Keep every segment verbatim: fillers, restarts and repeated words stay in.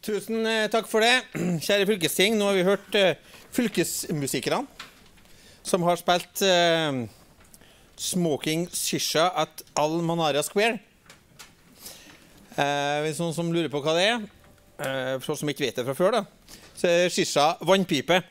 Tusen takk for det, kjære fylkesting. Nå har vi hørt uh, fylkesmusikerne som har spilt uh, Smoking Shisha at Al-Manara Square. Uh, hvis noen som lurer på hva det er, uh, for oss som ikke vet det fra før, da, så er Shisha vannpipe.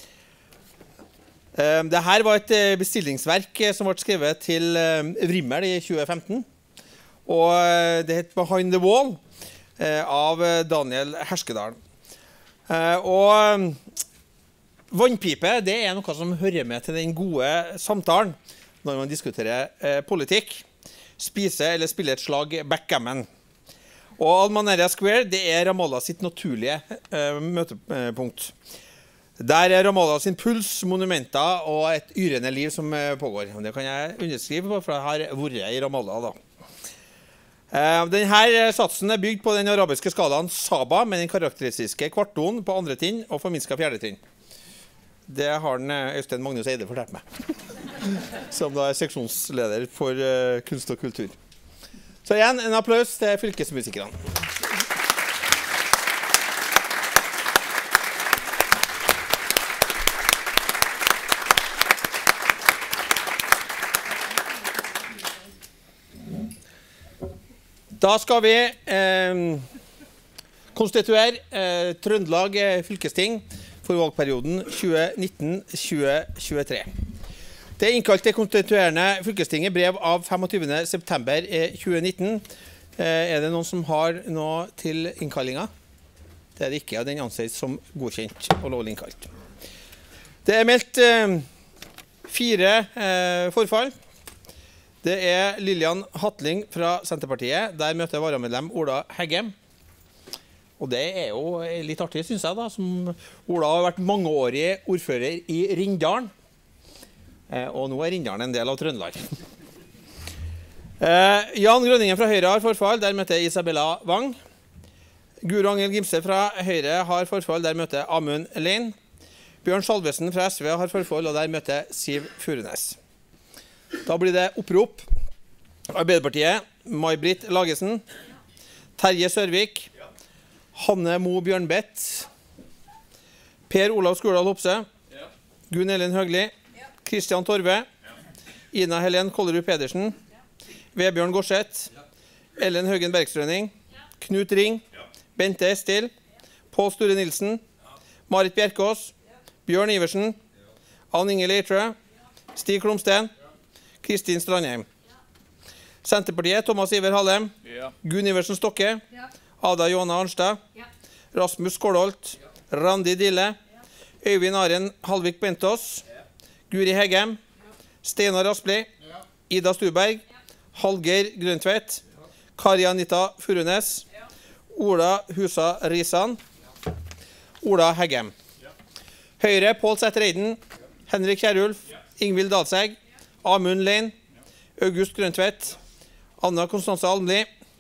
Uh, Dette var et uh, bestillingsverk uh, som ble skrevet til uh, Vrimmel i tjue femten, og uh, det heter Behind the Wall, av Daniel Herskedal. Og vannpipe, det er noe som hører med til den gode samtalen når man diskuterer politikk, spise eller spille et slag backgammon. Og Al-Manara Square, det er Ramallah sitt naturlige møtepunkt. Der er Ramallah sin puls, monumenter og et yrende liv som pågår. Det kan jeg underskrive på, for jeg har vært i Ramallah da. Uh, denne satsen er bygd på den arabiske skalaen Saba med den karakteristiske kvarttonen på andre trinn og forminsket fjerde trinn. Det har den Øystein Magnus Eide fortalt meg, som da er seksjonsleder for uh, kunst og kultur. Så igjen, en applaus til fylkesmusikerne. Da skal vi eh, konstituere eh, Trøndelag fylkesting for valgperioden tjue nitten til tjue tjuetre. Det er innkalt til konstituerende fylkesting i brev av femogtyvende september tjue nitten. Eh, er det noen som har noe til innkallinga? Det er det ikke, og den anses som godkjent og lovlig innkalt. Det er meldt eh, fire eh, forfall. Det er Lillian Hatling fra Senterpartiet. Der møter varamedlem Ola Heggem. Og det er jo litt artig, synes jeg da, som Ola har vært mangeårig ordfører i Rindalen. Eh, og nå er Rindalen en del av Trøndelag. eh, Jan Grønningen fra Høyre har forfall. Der møter Isabella Wang. Guro Angel Gimse fra Høyre har forfall. Der møter Amund Lein. Bjørn Salvesen fra S V har forfall, og der møter Siv Furunes. Da blir det opprop. Arbeiderpartiet, May-Britt Lagesen, Terje Sørvik, Hanne Mo Bjørnbett, Per Olav Skurdal Hopse, Gunn Elin Høgli, Kristian Torve, Ina Helen Kollerud Pedersen, Vebjørn Gårdseth, Ellen Høgen Bergstrøning, Knut Ring, Bente Estil, Pål Sture Nilsen, Marit Bjerkås, Bjørn Iversen, Ann Inge Leitrø, Stig Klomsten, Kristin Strandheim. Senterpartiet, Thomas Iver Hallem, ja. Gunn Iversen Stokke, ja. Ada Johanna Arnstad, ja. Rasmus Skålholt, ja. Randi Dille, ja. Øyvind Aren Halvik Bentos, ja. Guri Heggem, ja. Steinar Aspli, ja. Ida Stuberg, ja. Hallgeir Grøntvedt, ja. Kari Anita Furunes, ja. Ola Husa Risan, ja. Ola Heggem. Ja. Høyre, Pål Sætreiden, ja. Henrik Kjærulf, ja. Ingvild Dalsegg, Amund Lein, August Grøntvedt, Anna Konstanse Almli,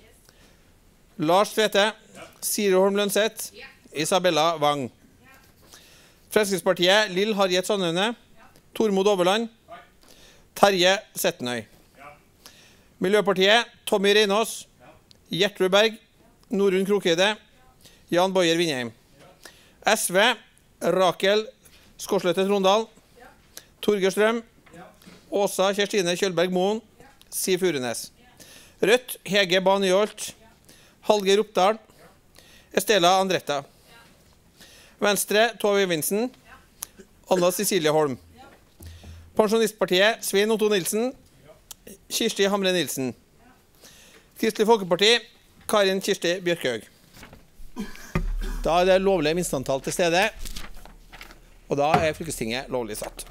Lars Tvete, Siri Holm Lønseth, Isabella Wang. Fremskrittspartiet, Lill Harriet Sandhøne, Tormod Overland, Terje Settenøy. Miljøpartiet, Tommy Reinås, Gjertrud Berg, Norun Krokheide, Jan Boyer Vindheim. S V, Rakel Skårsløtte Trondal, Torger Strøm, Åsa Kjerstine Kjølberg Moen, Siv Furunes. Rødt, Hege Baniholt, Hallgeir Oppdal, Estela Andretta. Venstre, Tove Øyvindsen, Anna Cecilie Holm. Pensjonistpartiet, Svein Otto Nilsen, Kirsti Hamre Nilsen. Kristelig Folkeparti, Karin Kirsti Bjørkhaug. Da er det lovlig minstantall til stede, og da er fylkestinget lovlig satt.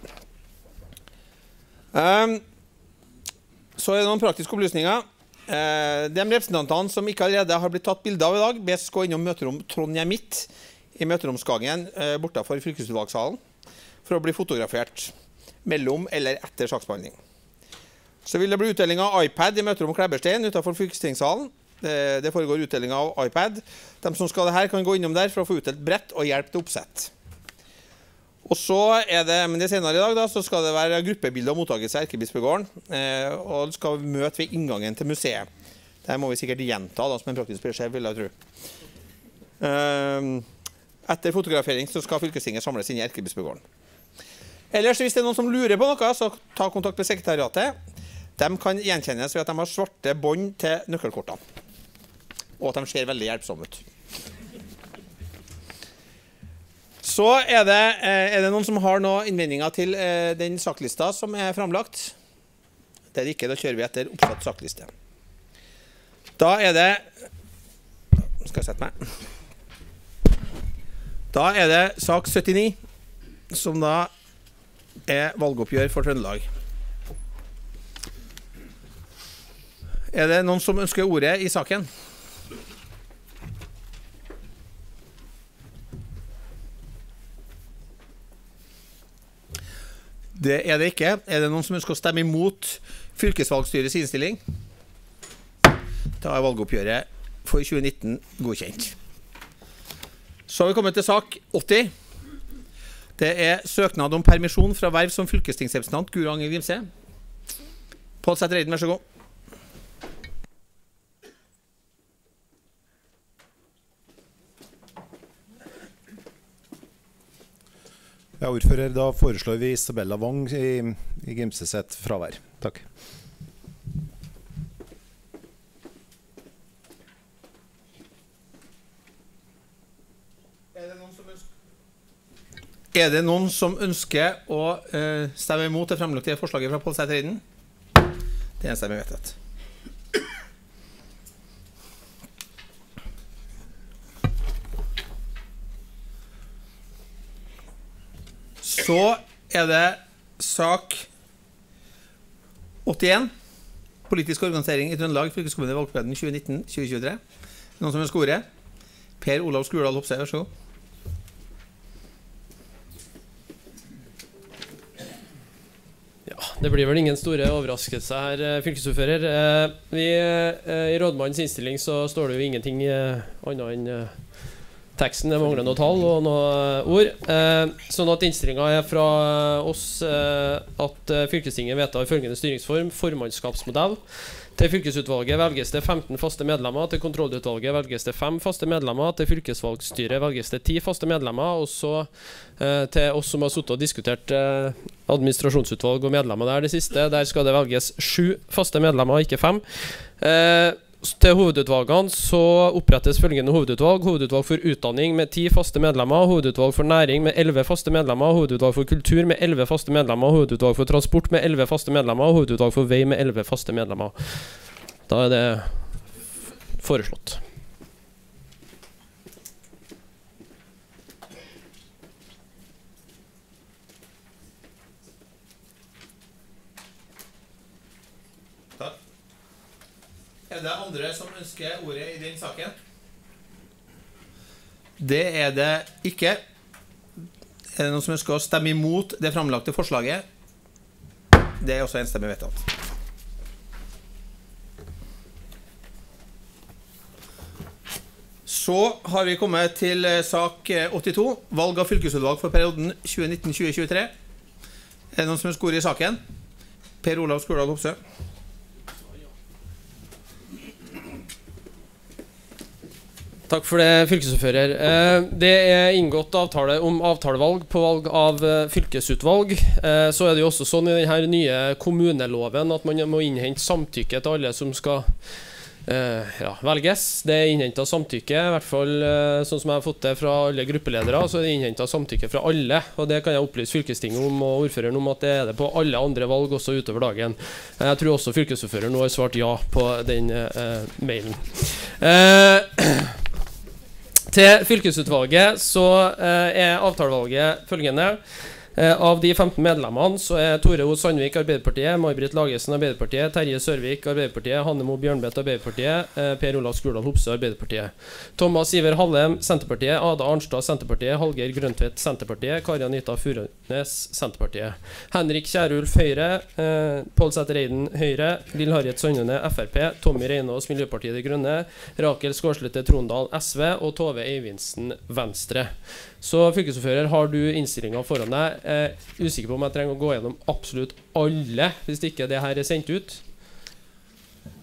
Um, så er det noen praktiske opplysninger. Uh, de representantene som ikke allerede har blitt tatt bilder av i dag, bes gå innom møterom Trondheim Midt i møteromsgangen uh, bortenfor fylkesutvalgssalen for å bli fotografert mellom eller etter saksbehandling. Så vil det bli utdeling av iPad i møterom Kleberstein utenfor fylkestingssalen. Det, det foregår utdeling av iPad. De som skal det her kan gå innom der for å få utdelt brett og hjelp til oppsett. Og så er det, men det senere i dag da, så skal det være gruppebilder og mottakelse av Erkebispegården, eh, og skal møte ved inngangen til museet. Det må vi sikkert gjenta da, som en praktisk beskjed, vil jeg tro. Etter fotografering så skal fylkestinget samles inn i Erkebispegården. Ellers, hvis det er noen som lurer på noe, så ta kontakt med sekretariatet. De kan gjenkjennes ved at de har svarte bånd til nøkkelkortene. Og at de ser veldig hjelpsomme ut. Så er det, er det noen som har noen innvendinger til den saklista som er framlagt. Det er det ikke, da kjører vi etter oppsatt sakliste. Da er det... Nå skal jeg sette meg. Da er det sak syttini, som da er valgoppgjør for Trøndelag. Er det noen som ønsker ordet i saken? Det er det ikke. Er det noen som ønsker å stemme imot fylkesvalgstyrets innstilling? Da er valgoppgjøret for tjue nitten godkjent. Så har vi kommet til sak åtti. Det er søknad om permisjon fra verv som fylkestingsrepresentant Guro Angell Gimse. Pål Sæther Eiden, vær så god. Ja, ordfører, da foreslår vi Isabella Wang i, i Gimse sitt fravær. Takk. Er det noen som ønsker, er det noen som ønsker å uh, stemme imot det fremlagte forslaget fra Pål Sæther Eiden? Det er en stemme vedtatt. Så er det sak åttien, politisk organisering i Trøndelag, fylkeskommune valgperioden tjue nitten til tjue tjuetre. Noen som ønsker ordet? Per Olav Skurdal Hopse, vær så god. Ja, det blir vel ingen store overraskelser her, fylkesordfører. Vi, I rådmannens innstilling så står det jo ingenting annet enn teksten. Det mangler noe tall og noe ord. Eh, sånn at innstillingen er fra oss eh, at fylkestinget vedtar følgende styringsform: formannskapsmodell. Til fylkesutvalget velges det femten faste medlemmer. Til kontrollutvalget velges det fem faste medlemmer. Til fylkesvalgstyret velges det ti faste medlemmer. Og så eh, til oss som har suttet og diskutert eh, administrasjonsutvalg og medlemmer der det siste, der skal det velges sju faste medlemmer, ikke fem. Eh, Til hovedutvalgene så opprettes følgende hovedutvalg: hovedutvalg for utdanning med ti faste medlemmer, hovedutvalg for næring med elleve faste medlemmer, hovedutvalg for kultur med elleve faste medlemmer, hovedutvalg for transport med elleve faste medlemmer, og hovedutvalg for vei med elleve faste medlemmer. Da er det foreslått. Er det andre som ønsker ordet i den saken? Det er det ikke. Er det noen som ønsker å stemme imot det framlagte forslaget? Det er også enstemmig vedtatt. Så har vi kommet til sak åttito, valg av fylkesutvalg for perioden tjue nitten til tjue tjuetre. Er det noen som ønsker ordet i saken? Per Olav Skurdal Hopse. Takk for det, fylkesordfører. Det er inngått avtale om avtalevalg på valg av fylkesutvalg. Så er det jo også sånn i denne nye kommuneloven at man må innhente samtykke til alle som skal ja, velges. Det er innhentet samtykke, i hvert fall sånn som jeg har fått det fra alle gruppeledere, så er det innhentet samtykke fra alle. Og det kan jeg opplyse fylkestinget om og ordføreren om, at det er det på alle andre valg også utover dagen. Jeg tror også fylkesordføreren nå har svart ja på den eh, mailen. Eh, Til fylkesutvalget så eh, er avtalevalget følgende. Eh, av de femten medlemmene så er Tore O. Sandvik, Arbeiderpartiet, May-Britt Lagesen, Arbeiderpartiet, Terje Sørvik, Arbeiderpartiet, Hannemo Bjørnbeth, Arbeiderpartiet, eh, Per Olav Skurdal Hopse, Arbeiderpartiet, Thomas Iver Hallem, Senterpartiet, Ada Arnstad, Senterpartiet, Hallgeir Grøntvedt, Senterpartiet, Kari Anita Furunes, Senterpartiet, Henrik Kjærulf, Høyre, eh, Pål Sæther Eiden, Høyre, Lill Harriet Sandene, F R P, Tommy Reinås, Miljøpartiet De Grønne, Rakel Skårslette Trondal, S V og Tove Eivinsen, Venstre. Så fylkesordfører, har du innstillingen foran deg? Jeg er usikker på om jeg trenger å gå gjennom absolutt alle, hvis ikke det her er sendt ut.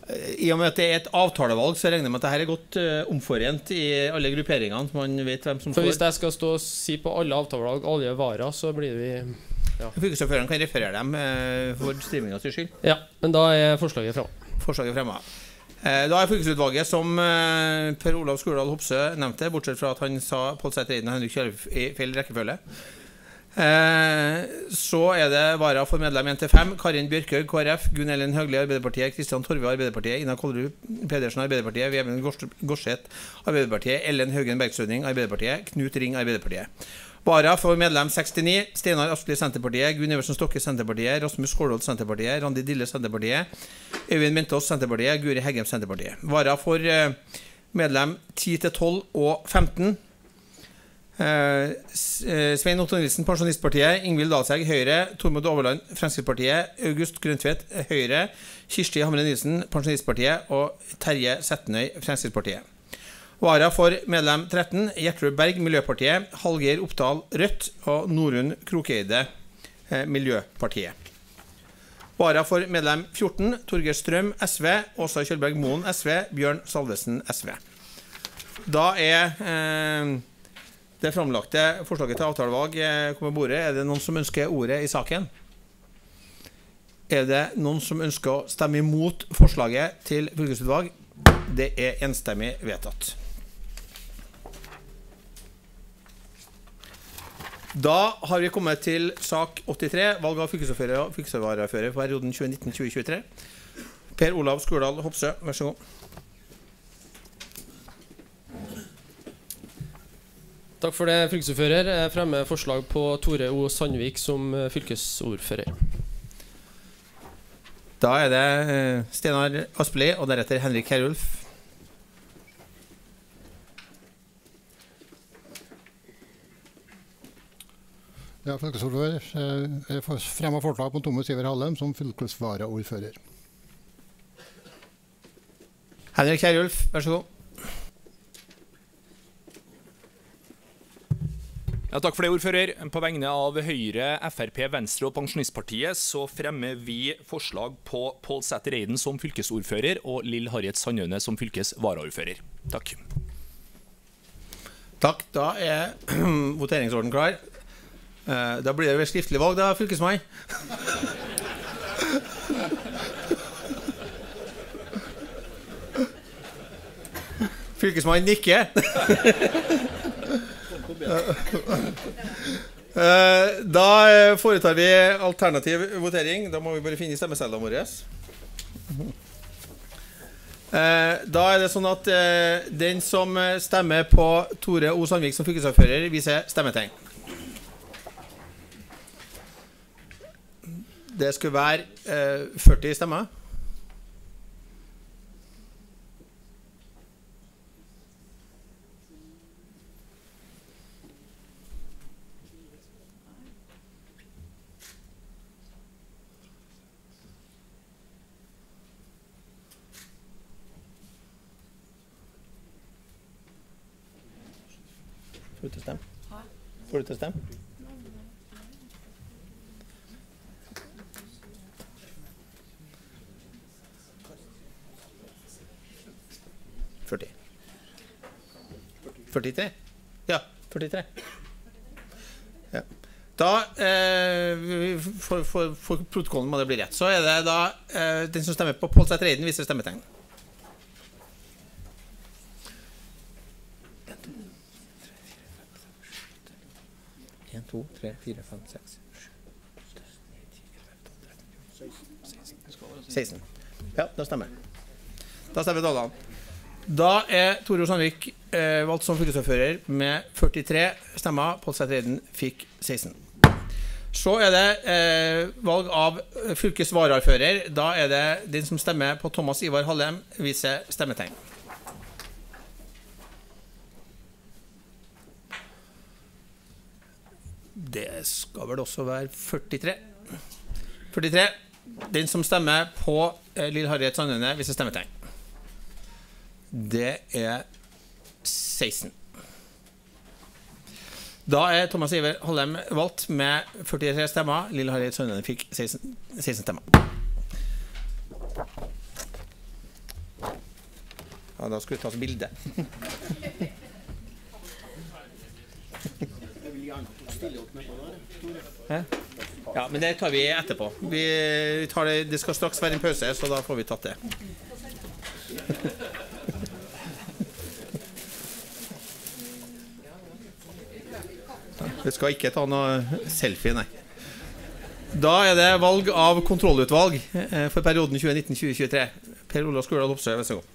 I og med at det er et avtalevalg, så regner jeg med at dette er godt uh, omforent i alle grupperingene, så man vet hvem som For får. hvis jeg skal stå og si på alle avtalevalg, alle varer, så blir vi... Ja. Fylkesordføreren kan referere dem uh, for streamingens skyld. Ja, men da er forslaget fremme. Forslaget fremme. Uh, da er fylkesutvalget, som uh, Per Olav Skurdal Hopsø nevnte, bortsett fra at han sa Pål Sæther Eiden og Henrik Kjærulf i feil rekkefølge. Eh, så er det vara for medlem en til fem Karin Bjørkøy, K R F, Gunn Ellen Høgli, Arbeiderpartiet, Kristian Torve, Arbeiderpartiet, Ina Kollerud Pedersen, Arbeiderpartiet, Vebjørn Gårdseth, Arbeiderpartiet, Ellen Haugen Bergsødning, Arbeiderpartiet, Knut Ring, Arbeiderpartiet. Vara for medlem sekstini Steinar Aspli, Senterpartiet, Gunn Eversen Stokke, Senterpartiet, Rasmus Skålholt, Senterpartiet, Randi Dille, Senterpartiet, Øyvind Mentås, Senterpartiet, Guri Heggem, Senterpartiet. Vara for eh, medlem ti til tolv og femten Uh, Svein Otto Nilsen, Pensjonistpartiet, Ingvild Dalseg, Høyre, Tormod Overland, Fremskrittspartiet, August Grøntvedt, Høyre, Kirsti Hamre Nilsen, Pensjonistpartiet og Terje Settenøy, Fremskrittspartiet. Vara for medlem tretten, Gjertrud Berg, Miljøpartiet, Hallgeir Oppdal, Rødt og Norunn Krokeide, uh, Miljøpartiet. Vara for medlem fjorten, Torgeir Strøm, S V, Åsa Kjølberg Moen, S V, Bjørn Salvesen, S V. Da er uh, det framlagte forslaget til avtalevalg kommer bordet. Er det noen som ønsker ordet i saken? Er det noen som ønsker å stemme imot forslaget til fylkesutvalg? Det er enstemmig vedtatt. Da har vi kommet til sak åttitre, valg av fylkesordfører og fylkesvarafører for perioden tjue nitten til tjue tjuetre. Per Olav Skurdal Hopsø, vær så god. Takk for det, fylkesordfører. Jeg fremmer forslag på Tore O. Sandvik som fylkesordfører. Da er det uh, Steinar Aspli og deretter Henrik Kjærulf. Ja, fylkesordfører. Jeg fremmer forslag på Thomas Iver Hallem som fylkesvaraordfører. Henrik Kjærulf, vær så god. Ja, takk for det, ordfører. På vegne av Høyre, F R P, Venstre og Pensjonistpartiet så fremmer vi forslag på Pål Sæther Eiden som fylkesordfører og Lill Harriet Sandaune som fylkesvaraordfører. Takk. Takk, da er voteringsorden klar. Da blir det vel skriftlig valg da, fylkesmann. Fylkesmann nikker. Da foretar vi alternativ votering. Da må vi bare finne stemmecellene våre. Da er det sånn at den som stemmer på Tore O. Sandvik som fylkesordfører viser stemmetegn. Det skulle være førti stemmer. Får du til å stemme? Får du til å stemme? førti. førtitre? Ja, førtitre. Ja. Da, eh, for, for, for protokollen må det bli rett, så er det da eh, den som stemmer på Pål Sæther Eiden viser stemmetegn. en, to, tre, fire, fem, seks, seksten. Ja, da stemmer. Da stemmer Dalland. Da er Tore O. Sandvik eh, valgt som fylkesordfører med førtitre stemmer. Pål Sæther Eiden fikk seksten. Så er det eh, valg av fylkesvarafører. Da er det den som stemmer på Thomas Ivar Hallem viser stemmetegn. Det skal vel også være førtitre. førtitre. Den som stemmer på eh, Lill Harriet Sandaune viser stemmetegn. Det er seksten. Da er Thomas Iver Hallem valgt med førtitre stemmer. Lill Harriet Sandaune fikk seksten, seksten stemmer. Ja, da skal vi ta oss bilde. Ja, men det tar vi etterpå. Vi tar det, det skal straks være en pause, så da får vi tatt det. Vi skal ikke ta noe selfie, nei. Da er det valg av kontrollutvalg for perioden tjue nitten til tjue tjuetre. Per Olav Skurdal Hopsøy, vær så god.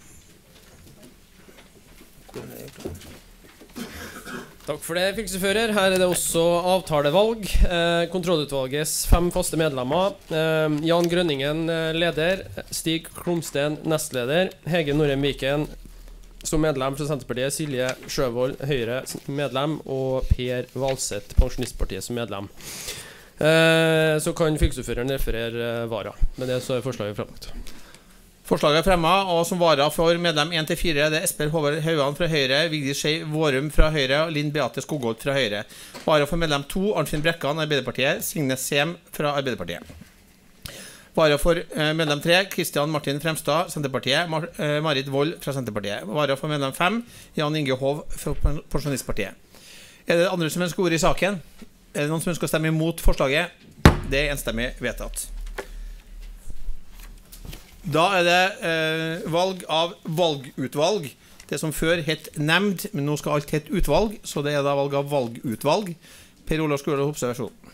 Takk for det, fylkesfører. Her er det også avtalevalg. Eh, kontrollutvalgets fem faste medlemmer. Eh, Jan Grønningen leder, Stig Klomsten nestleder, Hege Norheim Viken som medlem fra Senterpartiet, Silje Sjøvold Høyre medlem, og Per Valseth Pensjonistpartiet som medlem. Eh, så kan fylkesordføreren referere vara. Med det så er forslaget fremlagt. Forslaget er fremmet, og som vara for medlem en til fire det er Esper Håvard Haugan fra Høyre, Vigdis Skei Vårum fra Høyre og Linn Beate Skogholt fra Høyre. Vara for medlem to, Arnfinn Brekkan, Arbeiderpartiet, Signe Sem fra Arbeiderpartiet. Vara for eh, medlem tre, Kristian Martin Fremstad, Senterpartiet, Mar eh, Marit Vold fra Senterpartiet. Vara for medlem fem, Jan Inge Hov fra Pensjonistpartiet. Er det andre som ønsker ord i saken? Er det noen som ønsker å stemme imot forslaget? Det er enstemmig vedtatt. Da er det eh, valg av valgutvalg. Det som før het nemnd, men nå skal alt hete utvalg, så det er da valg av valgutvalg. Per Olav Skurdal Hopsøy, vær så god.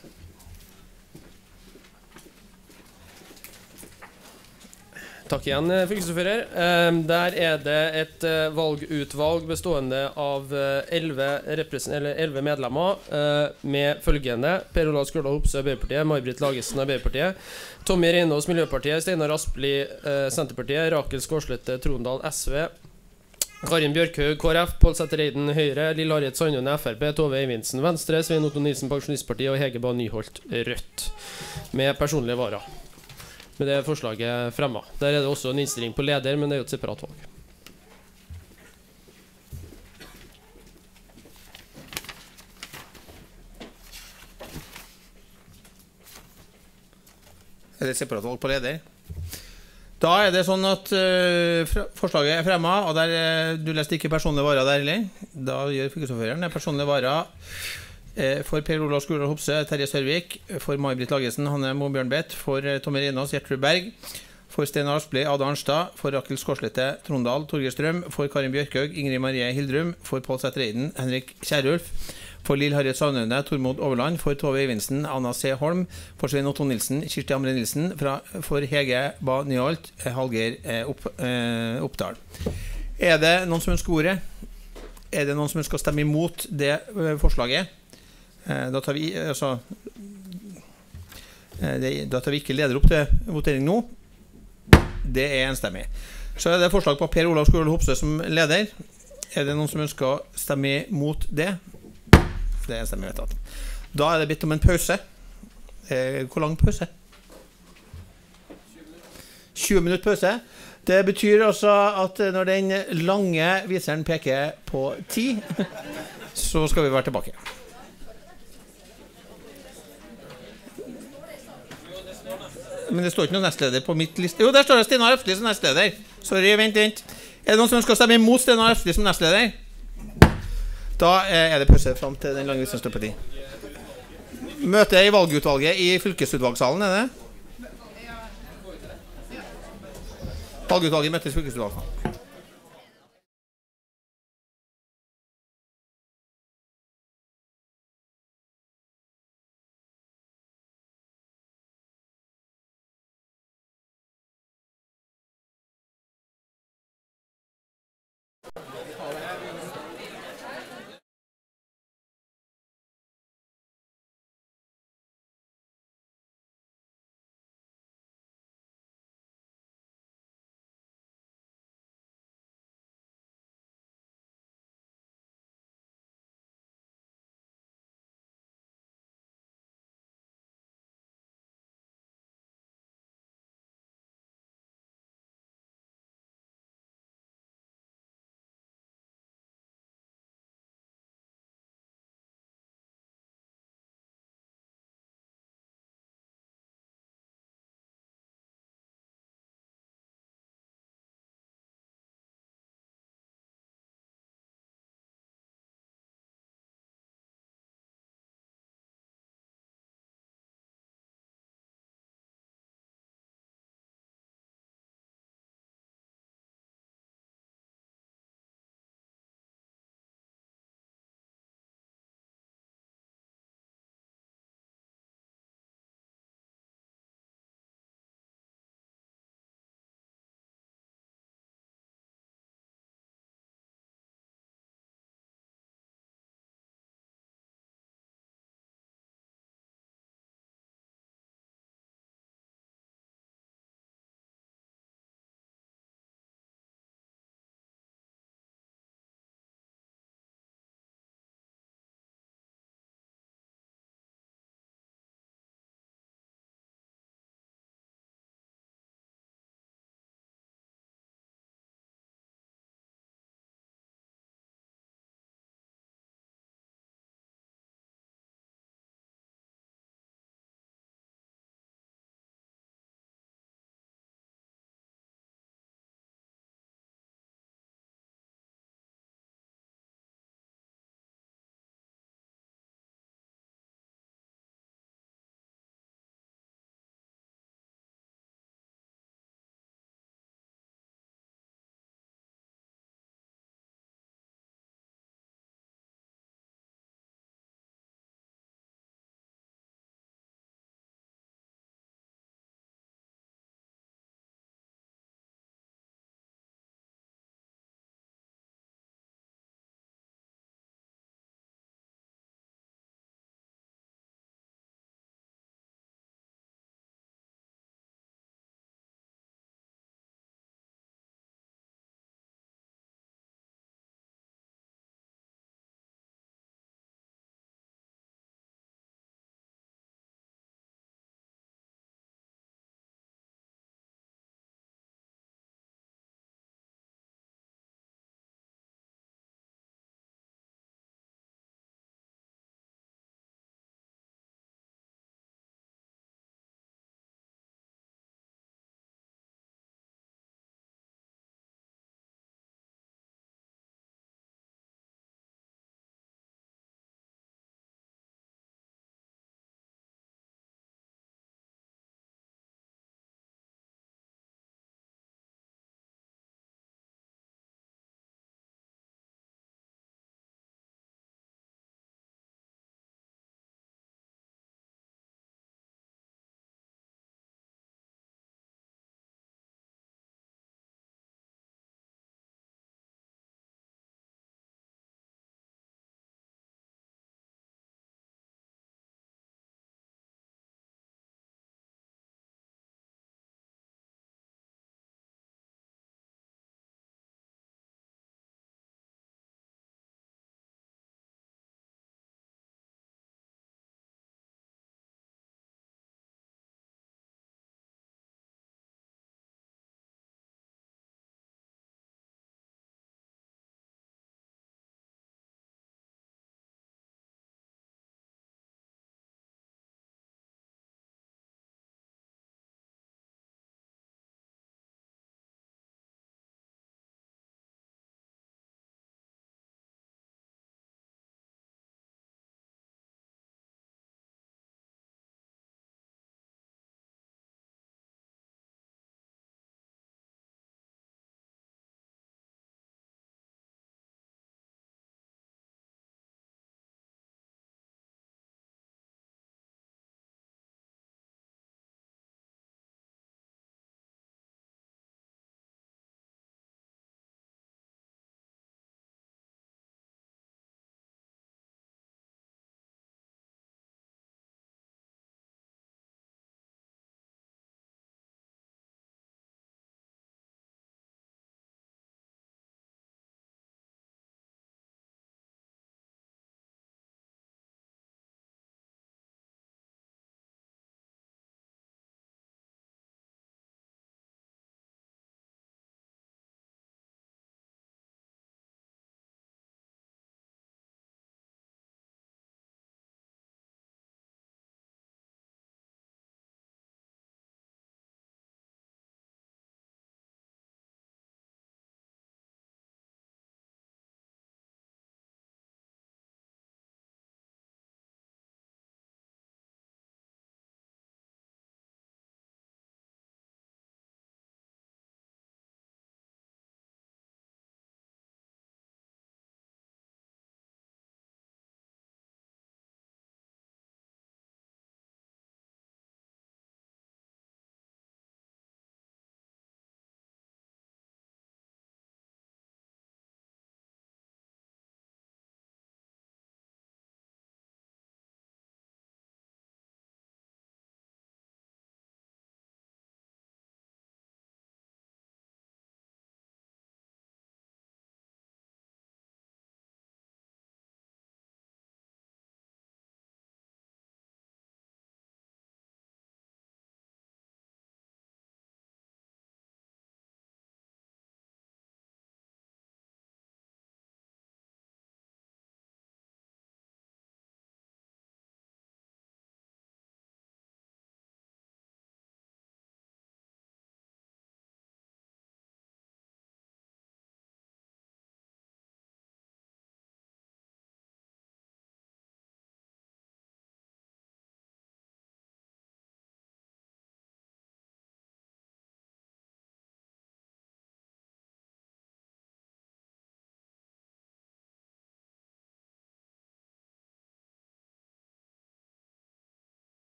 Takk igjen, fylkesordfører. Eh, der er det et eh, valgutvalg bestående av elleve medlemmer, eh, med følgende: Per Olav Skurdal Hopsøy, Arbeiderpartiet, May-Britt Lagesen, Arbeiderpartiet, Tommy Reinås, Miljøpartiet, Steinar Aspli, eh, Senterpartiet, Rakel Skårslette, Trondal, S V, Karin Bjørkhaug, K R F, Pål Sæther Eiden, Høyre, Lill Harriet Sandjone, F R P, Tove Eivinsen, Venstre, Svein Otto Nilsen, Pensjonistpartiet og Hege Bae Nyholt, Rødt, med personlige vara. Med det forslaget fremmet. Der er det også en innstilling på leder, men det er jo et separat valg. Er det separat valg på leder? Da er det sånn at uh, forslaget er fremmet, og der, uh, du leste ikke personlige varer der, eller? Da gjør fylkesordføreren det personlige varer uh, for Per Olav Skurdal Hopsøy, Terje Sørvik, for May-Britt Lagesen, Hanne Mo Bjørnbeth, for uh, Tommy Reinås, Gjertrud Berg, for Steinar Aspli, Ada Arnstad, for Rakel Skårslette, Trondal, Torgeir Strøm, for Karin Bjørkhaug, Ingrid Marie Hildrum, for Pål Sæther Eiden, Henrik Kjærulf, for Lill Harriet Sandjone, Tormod Overland, for Tove Eivinsen, Anna C. Holm, for Svein Otto Nilsen, Kirsti Amre Nilsen, fra, for Hege Bae Nyholt, Hallgeir eh, opp, eh, Oppdal. Er det noen som ønsker ordet? Er det noen som ønsker å stemme imot det eh, forslaget? Eh, da tar vi altså, eh, det, da tar vi ikke leder opp til votering nå. Det er enstemmig. Så er det forslag på Per Olav Skurdal Hopsøy som leder. Er det noen som ønsker å stemme mot det? Det er enstemmig vedtatt. Da er det bedt om en pause. Eh, hvor lang pause? tjue minutter pause. Det betyr også at når den lange viseren peker på ti, så skal vi være tilbake. Men det står ikke noen nestleder på mitt liste. Jo, der står det Steinar Aspli som nestleder. Sorry, vent, vent. Er det noen som ønsker å stemme imot Steinar Aspli som nestleder? Da er det pause frem til den lange viseren står på ti. Møte i valgutvalget i fylkesutvalgssalen, er det? Valgutvalget møtes i fylkesutvalgssalen.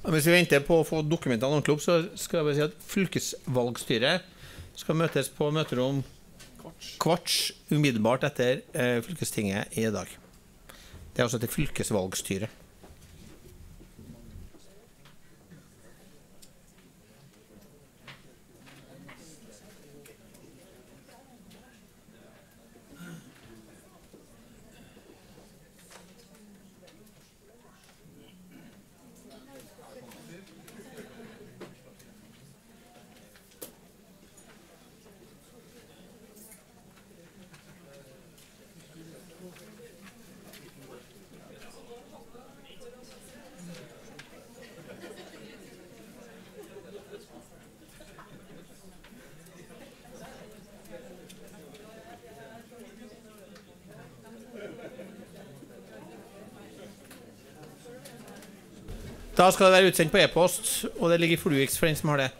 Hvis vi venter på å få dokumentene ordentlig opp, så skal jeg bare si at fylkesvalgstyret skal møtes på møterom kvarts umiddelbart etter eh, fylkestinget i dag. Det er altså til fylkesvalgstyret. Da skal det være utsendt på e-post, og det ligger i Fluix for den som har det.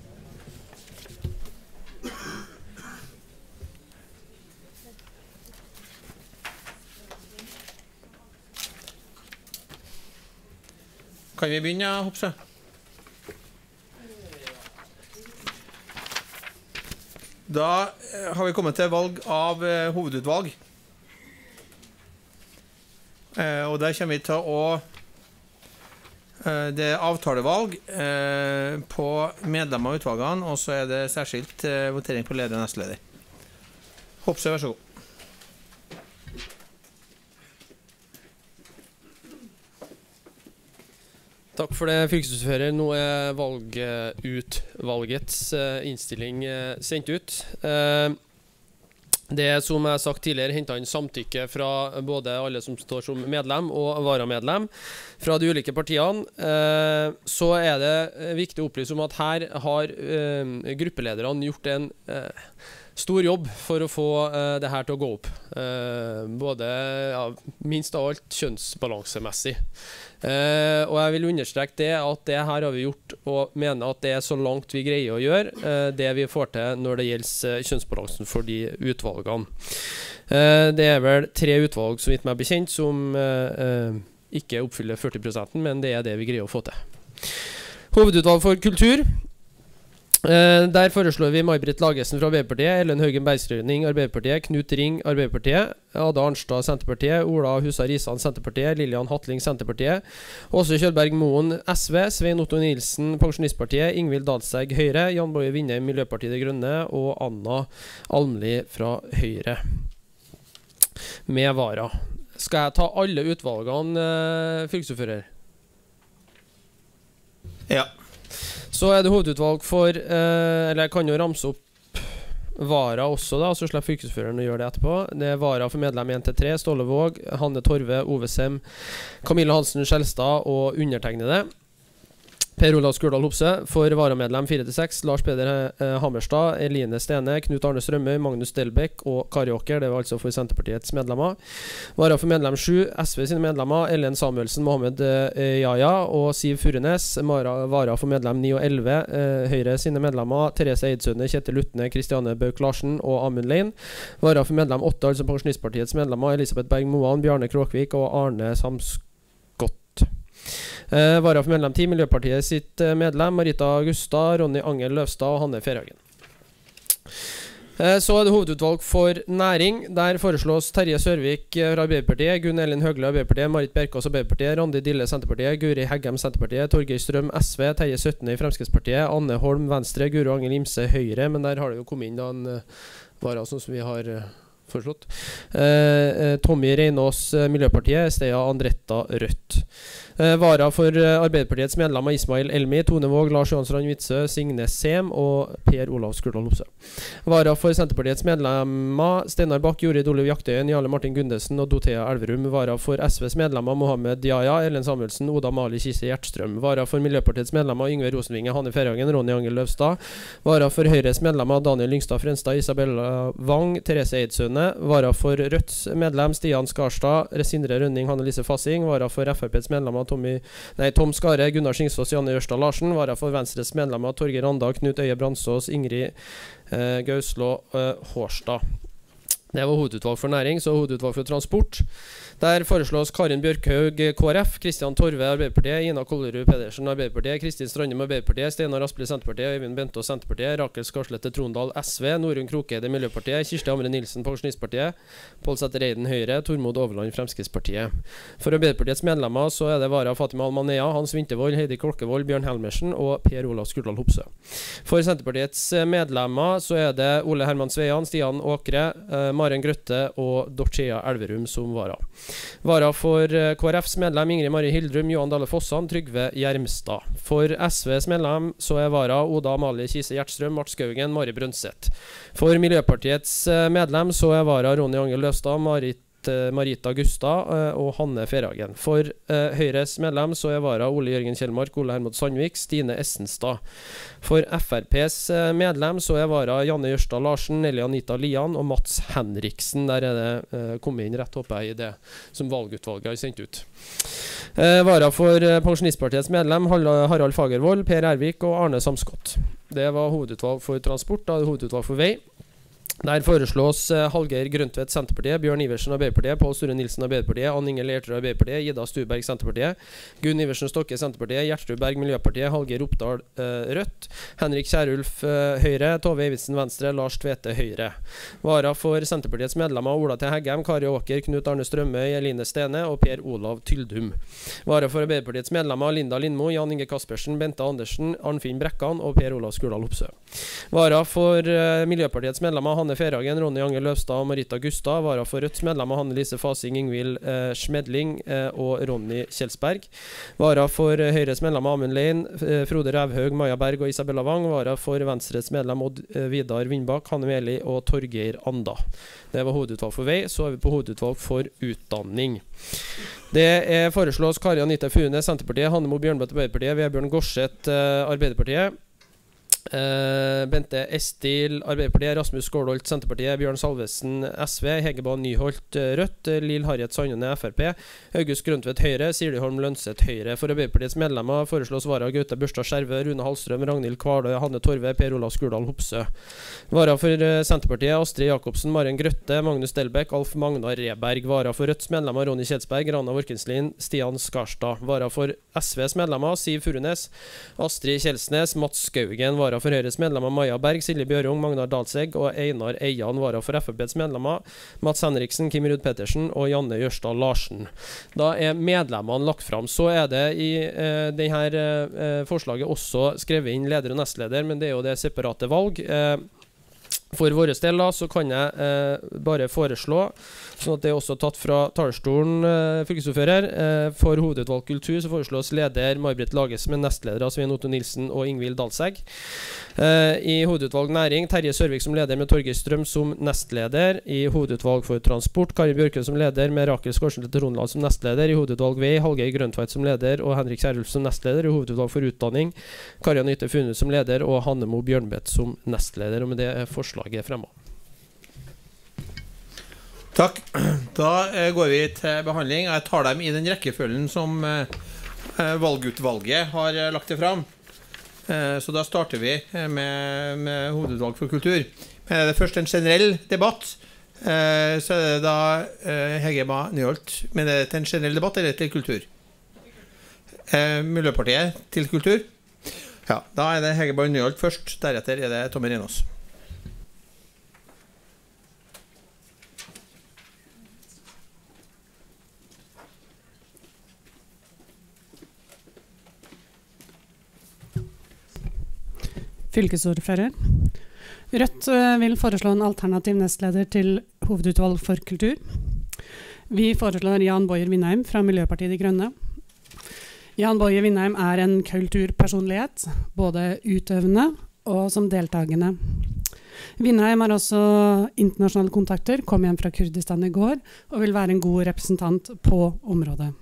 Kan vi begynne, Hopse? Da har vi kommet til valg av eh, hovedutvalg. Eh, og der kommer vi til å Det er avtalevalg eh, på medlemmer av utvalgene, og så er det særskilt eh, votering på leder og nestleder. Hopse, vær så god. Takk for det, fylkesutfører. Nå er valgutvalgets eh, innstilling eh, sendt ut. Eh, Det er som jeg har sagt tidligere, hentet inn samtykke fra både alle som står som medlem og varamedlem fra de ulike partiene. Eh, så er det viktig å opplyse om at her har eh, gruppelederne gjort en eh, stor jobb for å få eh, det her til å gå opp. Eh, både, ja, minst av alt, kjønnsbalansemessig. Eh, og jeg vil understreke det at det her har vi gjort og mener at det er så langt vi greier å gjøre eh, det vi får til når det gjelder kjønnsbalansen for de utvalgene. Eh, det er vel tre utvalg så vidt meg bekjent som eh, eh, ikke oppfyller førti prosent, men det er det vi greier å få til. Hovedutvalg for kultur. Eh, der foreslår vi May-Britt Lagesen fra Arbeiderpartiet, Ellen Haugen Bergsrøyning Arbeiderpartiet, Knut Ring Arbeiderpartiet, Ada Arnstad Senterpartiet, Ola Husa Risan Senterpartiet, Lilian Hatling Senterpartiet, Åse Kjølberg Moen S V, Svein Otto Nilsen Pensjonistpartiet, Ingvild Dadsegg Høyre, Jan Boje Vinne Miljøpartiet De Grønne og Anna Almli fra Høyre med vara. Skal jeg ta alle utvalgene, eh, fylkesordfører? Ja. Så er det hovedutvalg for, eh, eller jeg kan jo ramse opp vara også da, så slipper fylkesføreren å gjøre det etterpå. Det er vara for medlem en til tre, Ståle Våg, Hanne Torve, Ove Sem, Camilla Hansen Skjelstad og undertegnede. Per Olav Skurdal Hopse for varamedlem fire til seks, Lars Peder eh, Hammerstad, Eline Stene, Knut Arne Strømme, Magnus Delbæk og Kari Åker, det var altså for Senterpartiets medlemmer. Vara for medlem sju, S V sine medlemmer, Ellen Samuelsen, Mohammed eh, Jaja og Siv Furenes. Mara, vara for medlem ni og elleve, eh, Høyre sine medlemmer, Therese Eidsøne, Kjetil Lutne, Kristiane Bauk Larsen og Amund Lein. Vara for medlem åtte, altså Pensjonistpartiets medlemmer, Elisabeth Berg Moan, Bjarne Kråkvik og Arne Samskott. Eh, vara for medlem ti, Miljøpartiet sitt eh, medlem, Marita Gustad, Ronny Angel Løvstad og Hanne Ferhagen. Eh, så er det hovedutvalg for næring. Der foreslås Terje Sørvik fra Arbeiderpartiet, Gunn Elin Høgle Arbeiderpartiet, Marit Bjerkås Arbeiderpartiet, Randi Dille Senterpartiet, Guri Heggem Senterpartiet, Torgeir Strøm S V, Terje Søttene i Fremskrittspartiet, Anne Holm Venstre, Guro Angel Imse Høyre, men der har det jo kommet inn da en uh, vara sånn som vi har uh, foreslått. Uh, uh, Tommy Reinås uh, Miljøpartiet, Steia Andretta Rødt. Uh, vara for uh, Arbeiderpartiets medlemmer Ismail Elmi, Tone Våg, Lars Johansson Witzø, Signe Sem og Per Olav Skurdal Hopse. Vara for Senterpartiets medlemmer Steinar Bakk, Jorid Oliv Jaktøyen, Jarle Martin Gundesen og Dothea Elverum. Vara for S Vs medlemmer Mohammed Jaja, Ellen Samuelsen, Oda Mali Kise Hjertstrøm. Vara for Miljøpartiets medlemmer Yngve Rosenvinge, Hanne Ferhagen, Ronny Angel Løvstad. Vara for Høyres medlemmer Daniel Lyngstad Frenstad, Isabella Wang, Therese Eidsøne. Vara for Rødts medlem Stian Skarstad, Sindre Rønning, Hanne Lise Fassing. Vara for F R P's medlemmer Tommy, nei, Tom Skare, Gunnar Skingsås, Janne Ørstad Larsen. Vara for Venstres medlemmer Torgeir Randa, Knut Øye Brandsås, Ingrid eh, Gauslå eh, Hårstad. Det var hovedutvalg for næring, så hovedutvalg for transport. Der foreslås Karin Bjørkhaug, K R F, Kristian Torve, Arbeiderpartiet, Ina Kollerud Pedersen, Arbeiderpartiet, Kristin Strandem, Arbeiderpartiet, Steinar Aspli, Senterpartiet, Øyvind Bentå, Senterpartiet, Rakel Skarslette Trondal, S V, Norunn Krokeide, Miljøpartiet, Kirsti Amre Nilsen, Pensjonistpartiet, Pål Sæther Eiden, Høyre, Tormod Overland, Fremskrittspartiet. For Arbeiderpartiets medlemmer så er det Vara Fatima Almanea, Hans Vintervold, Heidi Klokkevold, Bjørn Helmersen og Per Olav Skurdal Hopsø. For Senterpartiets medlemmer så er det Ole Herman Sveian, Stian Åkre, eh, Maren Grøtte og Dorthea Elverum som vara. Vara for K R Fs medlem Ingrid Marie Hildrum, Johan Dahle Fossan, Trygve Gjermstad. For S Vs medlem så er Vara Oda Amalie Kise Gjertstrøm, Mart Skaugen, Mari Brønseth. For Miljøpartiets medlem så er Vara Ronny Angel Løvstad, Marit Marita Gustad uh, og Hanne Ferhagen. For uh, Høyres medlem så er Vara Ole Jørgen Kjellmark, Ole Hermod Sandvik, Stine Essenstad. For F R P's uh, medlem så er Vara Janne Jørstad Larsen, Nelly Anita Lian og Mats Henriksen. Der er det uh, kommet inn rett håper jeg i det som valgutvalget har sendt ut. Uh, Vara for uh, Pensjonistpartiets medlem Harald Fagervold, Per Ervik og Arne Samskott. Det var hovedutvalg for transport, da er det hovedutvalg for vei. Der foreslås uh, Hallgeir Grøntvedt Senterpartiet, Bjørn Iversen Arbeiderpartiet, Pål Sture Nilsen Arbeiderpartiet, Ann Inge Lertrø Arbeiderpartiet, Ida Stuberg Senterpartiet, Gunn Iversen Stokke Senterpartiet, Gjertrud Berg Miljøpartiet, Hallgeir Oppdal uh, Rødt, Henrik Kjærulf uh, Høyre, Tove Eivitzen Venstre, Lars Tvete Høyre. Vara for Senterpartiets medlemmer Ola T. Heggem, Kari Åker, Knut Arne Strømøy, Eline Stene og Per Olav Tyldum. Vara for Arbeiderpartiets medlemmer Linda Lindmo, Jan Inge Kaspersen, Bente Andersen, Arnfinn Brekkan og Per Olav Skurdal Hopsø. Vara for uh, Miljøpartiets medlemmer Hanne Ferhagen, Ronny Angel Løvstad og Marita Gustad. Vara for Rødts medlemmer Hanne Lise Fasing, Ingvild eh, Smedling eh, og Ronny Kjelsberg. Vara for eh, Høyres medlemmer Amund Lein, eh, Frode Rævhaug, Maja Berg og Isabella Wang. Vara for Venstres medlem Odd eh, Vidar Vindbakk, Hanne Meli og Torgeir Anda. Det var hovedutvalg for vei. Så er vi på hovedutvalg for utdanning. Det er foreslås Kari Anita Fune, Senterpartiet, Hannemo Bjørnbøtt Arbeiderpartiet, Vebjørn Gorseth eh, Arbeiderpartiet, Uh, Bente Estil Arbeiderpartiet, Rasmus Skårdolt Senterpartiet, Bjørn Salvesen S V, Hegeban Nyholt Rødt, Lill Harriet Sandjone F R P, August Grøntvedt Høyre, Sirli Holm Lønseth Høyre. For Arbeiderpartiets medlemmer foreslås Vara Gaute Børstad Skjerve, Rune Hallstrøm, Ragnhild Kvalø, Hanne Torve, Per Olav Skurdal Hopsø. Vara for uh, Senterpartiet Astrid Jakobsen, Maren Grøtte, Magnus Delbæk, Alf Magnar Reberg. Vara for Rødts medlemmer Ronny Kjelsberg, Rana Vorkenslin, Stian Skarstad. Vara for S Vs medlemmer Siv Furunes, Astrid Kjelsnes, Mats Skaugen. Vara for Høyres medlemmer Maja Berg, Silje Bjørung, Magnar Dalseg og Einar Eian. Vara for F R P's medlemmer Mats Henriksen, Kim Ruud Pettersen og Janne Jørstad Larsen. Da er medlemmene lagt fram. Så er det i eh, denne eh, forslaget også skrevet inn leder og nestleder, men det er jo det separate valg. Eh, For våre del da, så kan jeg eh, bare foreslå, sånn at det er også tatt fra talerstolen, eh, fylkesordfører. Eh, for hovedutvalg kultur så foreslås leder May-Britt Lage som er nestleder av Svein Otto Nilsen og Ingvild Dalseg. Eh, I hovedutvalg næring, Terje Sørvik som leder med Torgeir Strøm som nestleder. I hovedutvalg for transport, Kari Bjørkø som leder med Rakel Skarslette Trondal som nestleder. I hovedutvalg vei, Hallgeir Grøntvedt som leder og Henrik Kjærulf som nestleder. I hovedutvalg for utdanning, Kari Anita Fune som leder og Hannemo Bjørnbøtt som nestleder. Og med det er forslag fremme. Takk. Da eh, går vi til behandling. Jeg tar dem i den rekkefølgen som eh, valgutvalget har eh, lagt det fram. Eh, så da starter vi med, med hovedutvalg for kultur. Men er det først en generell debatt, eh, så er det da eh, Hegema Nyholt. Men er det til en generell debatt eller til kultur? Eh, Miljøpartiet til kultur? Ja, da er det Hegema Nyholt først. Deretter er det Tommy Renås. Fylkesordfører. Rødt vil foreslå en alternativ nestleder til hovedutvalg for kultur. Vi foreslår Jan Bojer Vindheim fra Miljøpartiet De Grønne. Jan Bojer Vindheim er en kulturpersonlighet, både utøvende og som deltagende. Vindheim har også internasjonale kontakter, kom hjem fra Kurdistan i går, og vil være en god representant på området.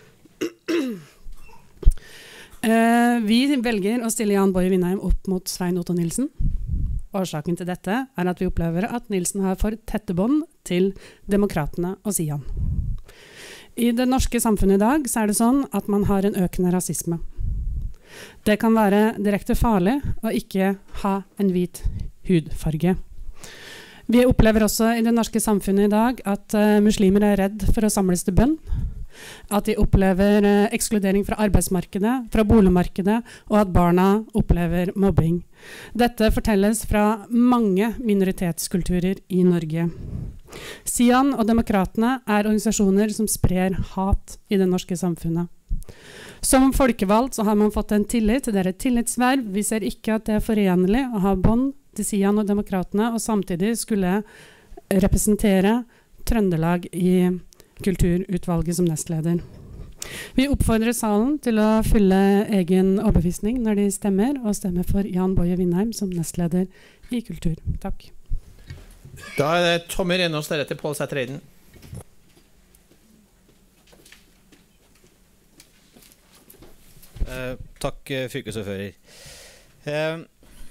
Uh, vi velger å stille Jan Bojer Vindheim opp mot Svein Otto Nilsen. Årsaken til dette er at vi opplever at Nilsen har for tette bånd til demokratene og Sian. I det norske samfunnet i dag så er det sånn at man har en økende rasisme. Det kan være direkte farlig å ikke ha en hvit hudfarge. Vi opplever også i det norske samfunnet i dag at uh, muslimer er redd for å samles til bønn. At de opplever uh, ekskludering fra arbeidsmarkedet, fra boligmarkedet, og at barna opplever mobbing. Dette fortelles fra mange minoritetskulturer i Norge. Sian og Demokratene er organisasjoner som sprer hat i det norske samfunnet. Som folkevalgt så har man fått en tillit, det er et tillitsverv. Vi ser ikke at det er forenlig å ha bånd til Sian og Demokratene, og samtidig skulle representere Trøndelag i kulturutvalget som nestleder. Vi oppfordrer salen til å fylle egen overbevisning når de stemmer, og stemmer for Jan Boje Vindheim som nestleder i kultur. Takk. Da er det Tommy Renås, deretter Pål Sæther Eiden. Eh, takk, fylkesordfører. Eh,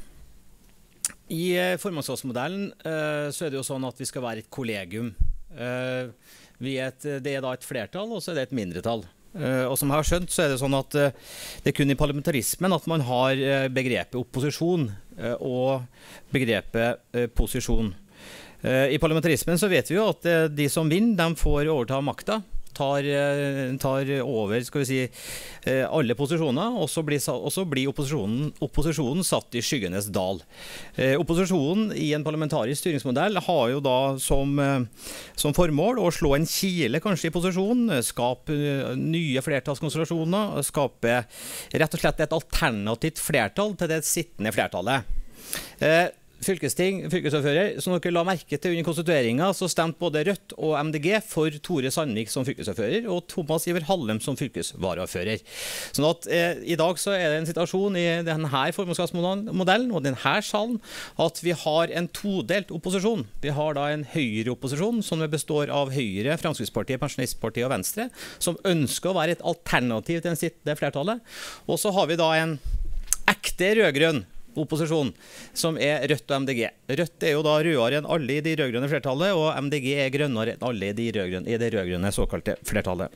I eh, formannsrådsmodellen eh, så er det jo sånn at vi skal være et kollegium. Eh, vi er et, det er da et flertall, og så er det et mindretall. Uh, og som jeg har skjønt, så er det sånn at uh, det er kun i parlamentarismen at man har uh, begrepet opposisjon uh, og begrepet uh, posisjon. Uh, I parlamentarismen så vet vi jo at uh, de som vinner, de får overta makta, tar, uh, tar over, skal vi si, uh, alle posisjoner, og så blir, og så blir opposisjonen, opposisjonen satt i skyggenes dal. Uh, opposisjonen i en parlamentarisk styringsmodell har jo da som, uh, som formål å slå en kile kanskje i posisjonen, skape uh, nye flertallskonstellasjoner, skape rett og slett et alternativt flertall til det sittende flertallet. Uh, Fylkesting, fylkesordfører, som dere la merke til under konstitueringen, så stemte både Rødt og M D G for Tore Sandvik som fylkesordfører og Thomas Iver Hallem som fylkesvaraordfører. Sånn at eh, i dag så er det en situasjon i denne formannskapsmodellen og denne salen at vi har en todelt opposisjon. Vi har da en høyreopposisjon som består av Høyre, Fremskrittspartiet, Pensjonistpartiet og Venstre, som ønsker å være et alternativ til den sittende flertallet. Og så har vi da en ekte rødgrønn opposisjon, som er Rødt og M D G. Rødt er jo da rødere enn alle i de rødgrønne flertallet, og M D G er grønnere enn alle i, de rødgrønne, i det rødgrønne såkalte flertallet.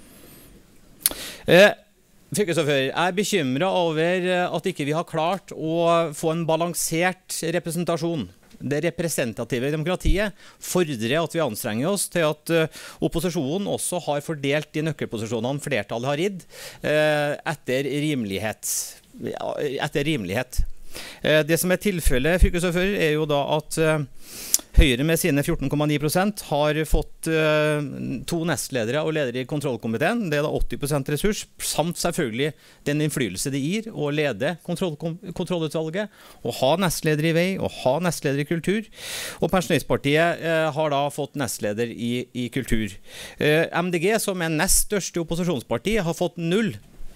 Eh, Fylkesordfører, jeg er bekymret over at ikke vi har klart å få en balansert representasjon. Det representative demokratiet fordrer at vi anstrenger oss til at uh, opposisjonen også har fordelt de nøkkelposisjonene flertallet har gitt uh, etter rimelighet. Etter rimelighet. Uh, det som er tilfellet, fylkesordfører, er jo da at uh, Høyre med sine fjorten komma ni prosent har fått uh, to nestledere og ledere i kontrollkomiteen. Det er da åtti prosent ressurs, samt selvfølgelig den innflytelse det gir å lede kontroll kontrollutvalget, å ha nestleder i vei, å ha nestleder i kultur. Og Pensjonistpartiet uh, har da fått nestleder i, i kultur. Uh, M D G, som er nest største opposisjonsparti, har fått null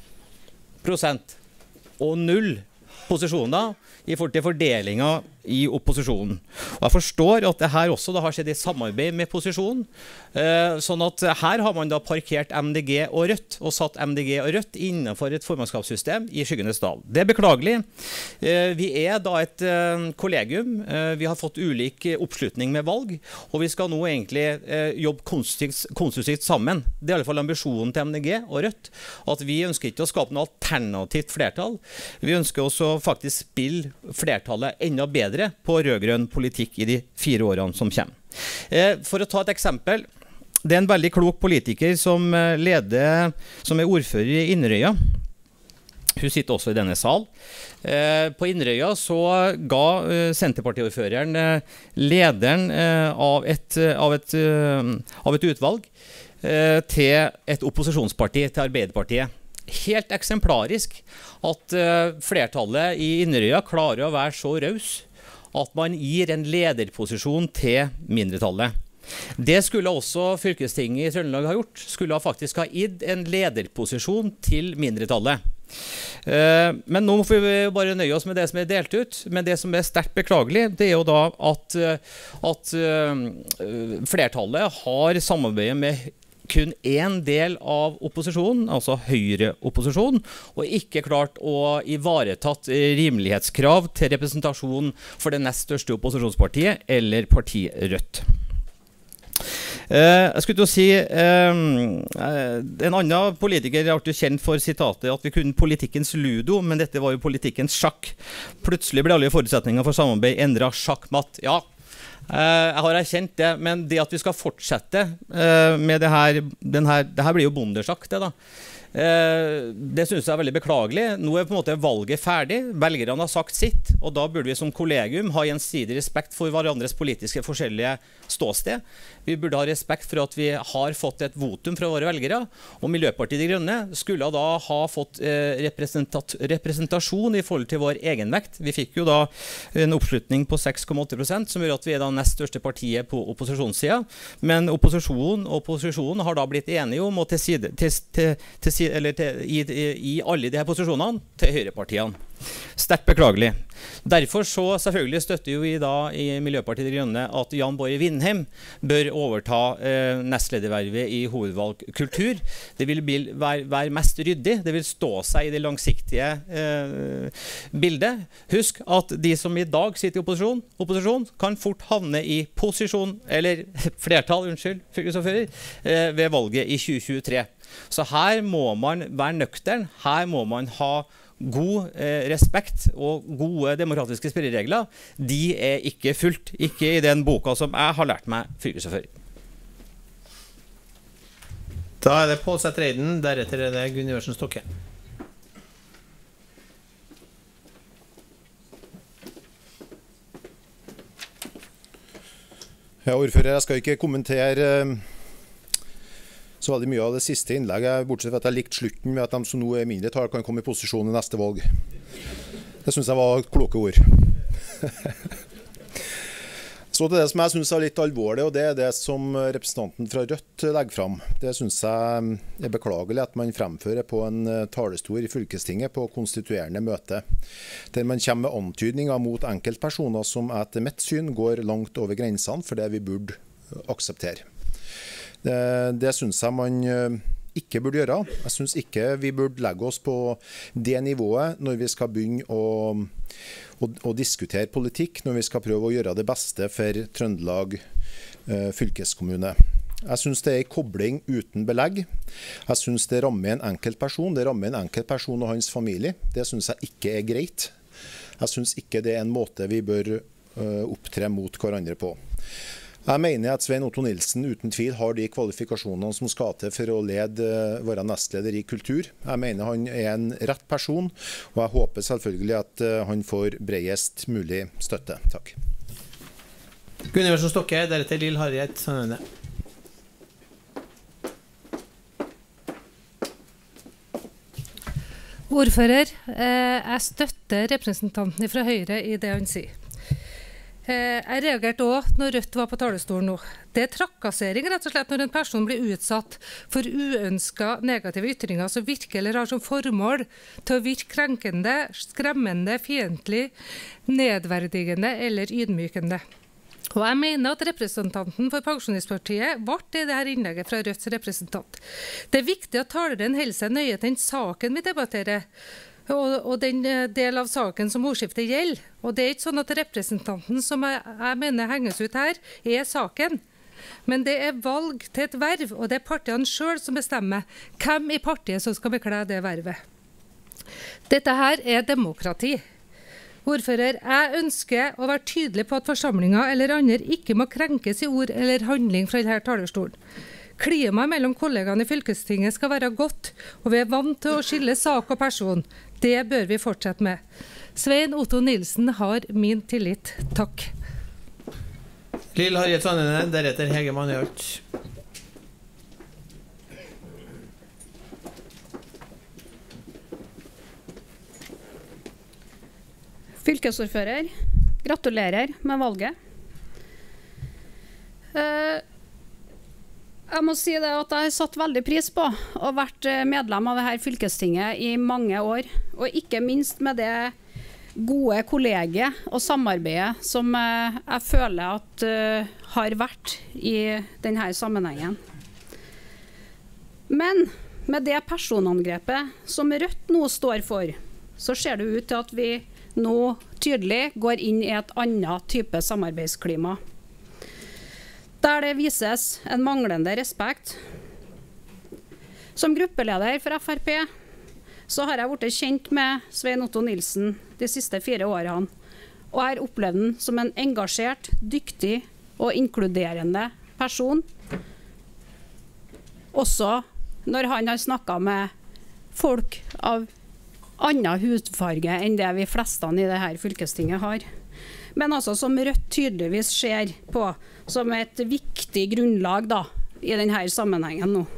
prosent og null posisjoner i forhold til fordelingen i opposisjonen. Og jeg forstår at det her også da har skjedd i samarbeid med posisjonen, eh, sånn at her har man da parkert M D G og Rødt, og satt M D G og Rødt innenfor et formannskapssystem i skyggenes dal. Det er beklagelig. Eh, vi er da et eh, kollegium, eh, vi har fått ulik oppslutning med valg, og vi skal nå egentlig eh, jobbe konstruktivt, konstruktivt sammen. Det er i alle fall ambisjonen til M D G og Rødt, at vi ønsker ikke å skape noe alternativt flertall. Vi ønsker også faktisk spille flertallet enda bedre på rødgrønn politikk i de fire årene som kommer. Eh, for å ta et eksempel, det er en veldig klok politiker som leder, som er ordfører i Inderøya. Hun sitter også i denne sal. Eh, på Inderøya så ga eh, Senterpartiordføreren eh, lederen eh, av, et, av, et, eh, av et utvalg eh, til et opposisjonsparti, til Arbeiderpartiet. Helt eksemplarisk at uh, flertallet i Inderøya klarer å være så raus at man gir en lederposisjon til mindretallet. Det skulle også fylkestinget i Trøndelag ha gjort, skulle ha faktisk ha gitt en lederposisjon til mindretallet. Uh, men nå får vi bare nøye oss med det som er delt ut, men det som er sterkt beklagelig, det er jo da at, at uh, flertallet har samarbeidet med kun en del av opposisjonen, altså høyreopposisjonen, og ikke klart å ivaretatt rimelighetskrav til representasjon for det nest største opposisjonspartiet, eller partiet Rødt. Uh, jeg skulle til å si, uh, uh, en annen politiker er alltid kjent for sitatet at vi kunne politikkens ludo, men dette var jo politikkens sjakk. Plutselig ble alle forutsetninger for samarbeid endret sjakkmatt. Ja, Jeg har erkjent det, men det at vi skal fortsette med det her, den her, det her blir jo bondersjakt det da. Det synes jeg er veldig beklagelig. Nå er på en måte valget ferdig, velgerne har sagt sitt, og da burde vi som kollegium ha gjensidig respekt for hverandres politiske forskjellige ståsted. Vi burde ha respekt for at vi har fått et votum fra våre velgere, og Miljøpartiet De Grønne skulle da ha fått representasjon i forhold til vår egenvekt. Vi fikk jo da en oppslutning på seks komma åtte prosent, som gjør at vi er da nest største partiet på opposisjonssiden, men opposisjonen og posisjonen har da blitt enige om å til side, til, til, til eller til, i, i alle de her posisjonene til høyrepartiene. Sterkt beklagelig. Derfor så selvfølgelig støtter jo vi da i Miljøpartiet De Grønne at Jan Boje Vindheim bør overta eh, nestledervervet i hovedvalg kultur. Det vil bli, være, være mest ryddig, det vil stå seg i det langsiktige eh, bildet. Husk at de som i dag sitter i opposisjon, opposisjon kan fort havne i posisjon, eller flertall, unnskyld, fylkesordfører, eh, ved valget i tjue tjuetre. Så her må man være nøktern, her må man ha god eh, respekt og gode demokratiske spilleregler. De er ikke fulgt, ikke i den boka som jeg har lært meg fylkesordfører. Da er det Pål Sæther Eiden, deretter er det Gunn Iversen Stokke. Ja, ordfører, jeg skal ikke kommentere så veldig mye av det siste innlegget, bortsett fra at jeg likte slutten med at de som nå er mindre tall kan komme i posisjon i neste valg. Det synes jeg var kloke ord. Så til det som jeg synes er litt alvorlig, og det er det som representanten fra Rødt legger fram. Det synes jeg er beklagelig at man fremfører på en talestol i fylkestinget på konstituerende møte, der man kommer med antydninger mot enkeltpersoner som etter mitt syn går langt over grensene for det vi burde akseptere. Det, det synes jeg man ikke burde gjøre. Jeg synes ikke vi burde legge oss på det nivået når vi skal begynne å, å, å diskutere politikk, når vi skal prøve å gjøre det beste for Trøndelag eh, fylkeskommune. Jeg synes det er en kobling uten belegg. Jeg synes det rammer en enkeltperson, det rammer en enkeltperson og hans familie. Det synes jeg ikke er greit. Jeg synes ikke det er en måte vi bør uh, opptre mot hverandre på. Jeg mener at Svein Otto Nilsen uten tvil har de kvalifikasjonene som skal til for å lede være nestleder i kultur. Jeg mener han er en rett person, og jeg håper selvfølgelig at han får bredest mulig støtte. Takk. Gunn Iversen Stokke, deretter Lill Harriet Sandøyne. Ordfører, jeg støtter representanten fra Høyre i det han sier. Jeg reagerte også når Rødt var på talerstolen nå. Det er trakassering rett og slett når en person blir utsatt for uønsket negative ytringer som virker eller har som formål til å virke krenkende, skremmende, fiendtlig, nedverdigende eller ydmykende. Og jeg mener at representanten for Pensjonistpartiet ble i dette innlegget fra Rødts representant. Det er viktig at taleren holder seg nøye til den saken vi debatterer, og, og den del av saken som ordskiftet gjelder. Og det er ikke sånn at representanten som jeg, jeg mener henges ut her, er saken. Men det er valg til et verv, og det er partiene selv som bestemmer hvem i partiet som skal bekle det vervet. Dette her er demokrati. Ordfører, jeg ønsker å være tydelig på at forsamlinger eller andre ikke må krenkes i ord eller handling fra denne talerstolen. Klimaet mellom kollegaene i fylkestinget skal være godt, og vi er vant til å skille sak og person. Det bør vi fortsette med. Svein Otto Nilsen har min tillit. Takk. Lill Harriet Sandøyne, deretter Hege Manjalt. Fylkesordfører, gratulerer med valget. Uh, Jeg må si det at jeg har satt veldig pris på å ha vært medlem av dette fylkestinget i mange år, og ikke minst med det gode kollegiet og samarbeidet som jeg føler at uh, har vært i denne sammenhengen. Men med det personangrepet som Rødt nå står for, så ser det ut til at vi nå tydelig går inn i et annet type samarbeidsklima, der det vises en manglende respekt. Som gruppeleder for F R P så har jeg blitt kjent med Svein Otto Nilsen de siste fire årene, og jeg har opplevd den som en engasjert, dyktig og inkluderende person. Også når han har snakket med folk av annen hudfarge enn det vi flestene i dette fylkestinget har. Men altså som Rødt tydeligvis ser på som et viktig grunnlag da, i denne sammenhengen nå.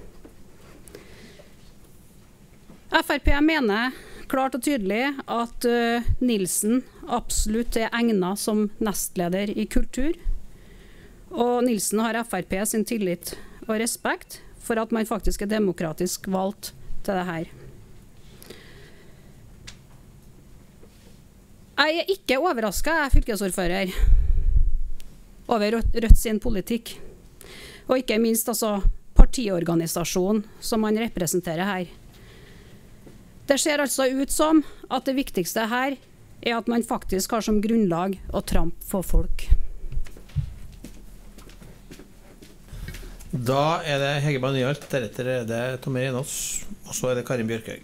F R P mener klart og tydelig at uh, Nilsen absolutt er egnet som nestleder i kultur. Og Nilsen har F R P sin tillit og respekt for at man faktisk er demokratisk valgt til det her. Jeg er ikke overrasket, jeg er fylkesordfører, over Rødt sin politikk. Og ikke minst altså partiorganisasjonen som man representerer her. Det ser altså ut som at det viktigste her er at man faktisk har som grunnlag å trampe for folk. Da er det Hege Bae Nyholt, deretter er det Tommy Renås, og så er det Karin Bjørkhaug.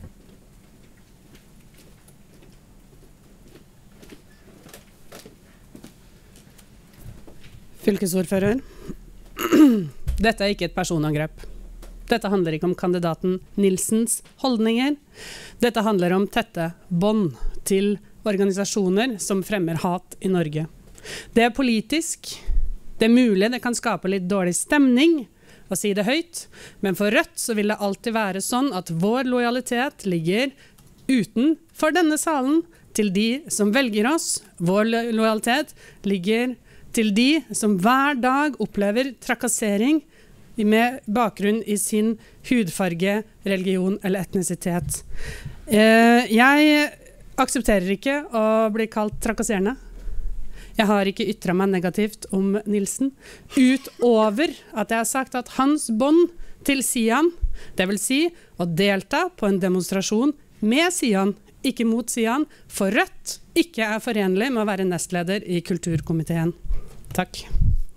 Fylkesordfører. Dette er ikke et personangrep. Dette handler ikke om kandidaten Nilsens holdninger. Dette handler om tette bånd til organisasjoner som fremmer hat i Norge. Det er politisk. Det er mulig det kan skape litt dårlig stemning å si det høyt, men for Rødt så vil det alltid være sånn at vår lojalitet ligger utenfor denne salen til de som velger oss. Vår lojalitet ligger til de som hver dag opplever trakassering med bakgrunn i sin hudfarge, religion eller etnisitet. Jeg aksepterer ikke å bli kalt trakasserende. Jeg har ikke ytret meg negativt om Nilsen, utover at jeg har sagt at hans bånd til Sian, det vil si å delta på en demonstrasjon med Sian, ikke mot Sian, for Rødt ikke er forenlig med å være nestleder i kulturkomiteen. Takk.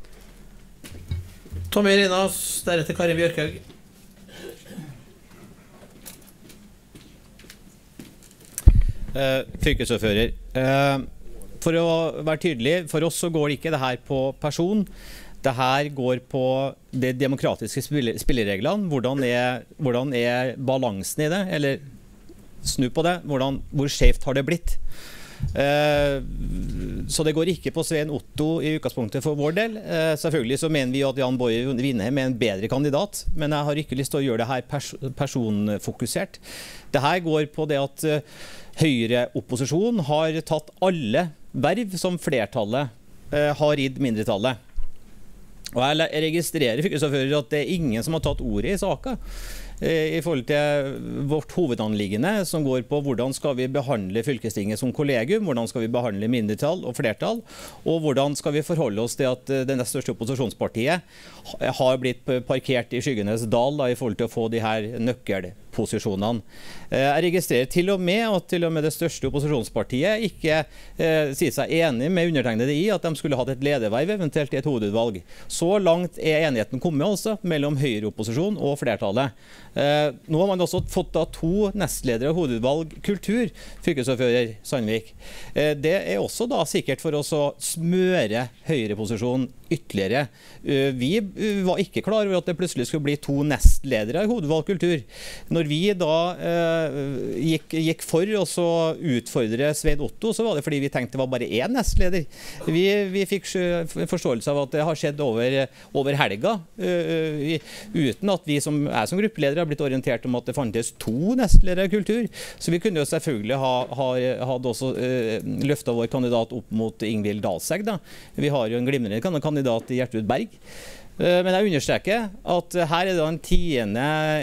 Tommy Renås, deretter Karin Bjørkhaug. Uh, fylkesordfører. Uh, For å være tydelig, for oss så går ikke det her på person. Det her går på de demokratiske spillereglene. Hvordan er, hvordan er balansen i det? Eller snu på det. Hvordan, hvor skjevt har det blitt? Eh, så det går ikke på Svein Otto i utgangspunktet for vår del. Eh, selvfølgelig så mener vi at Jan Boje Vindheim er en bedre kandidat, men jeg har ikke lyst til å gjøre det her pers personfokusert. Det her går på det at uh, Høyre-opposisjonen har tatt alle verv som flertallet uh, har gitt mindretallet. Og jeg registrerer fylkesordfører at det er ingen som har tatt ordet i saken i forhold til vårt hovedanliggende, som går på hvordan skal vi behandle fylkestinget som kollegium, hvordan skal vi behandle mindretall og flertall, og hvordan skal vi forholde oss til at det nest største opposisjonspartiet har blitt parkert i skyggenes dal da, i forhold til å få de her nøkkelposisjonene. Jeg registrerer til og med at til og med det største opposisjonspartiet ikke eh, sier seg enig med undertegnede i at de skulle hatt et lederverv, eventuelt i et hovedutvalg. Så langt er enigheten kommet altså mellom Høyre-opposisjon og flertallet. Eh, nå har man også fått da to nestledere av hovedutvalg kultur, fylkesordfører Sandvik. Eh, det er også da sikkert for oss å smøre Høyre-posisjonen ytterligere. Uh, vi uh, var ikke klar over at det plutselig skulle bli to nestledere i hovedvalg kultur. Når vi da uh, gikk, gikk for og så utfordre Svein Otto, så var det fordi vi tenkte det var bare én nestleder. Vi, vi fikk forståelse av at det har skjedd over, over helga, uh, uten at vi som er som gruppeleder har blitt orientert om at det fantes to nestledere i kultur. Så vi kunne jo selvfølgelig ha, ha hadde også uh, løftet vår kandidat opp mot Ingvild Dalsegg. Da. Vi har jo en glimrende kandidat kandidat i Gjertrud Berg. Men jeg understreker at her er det en tiende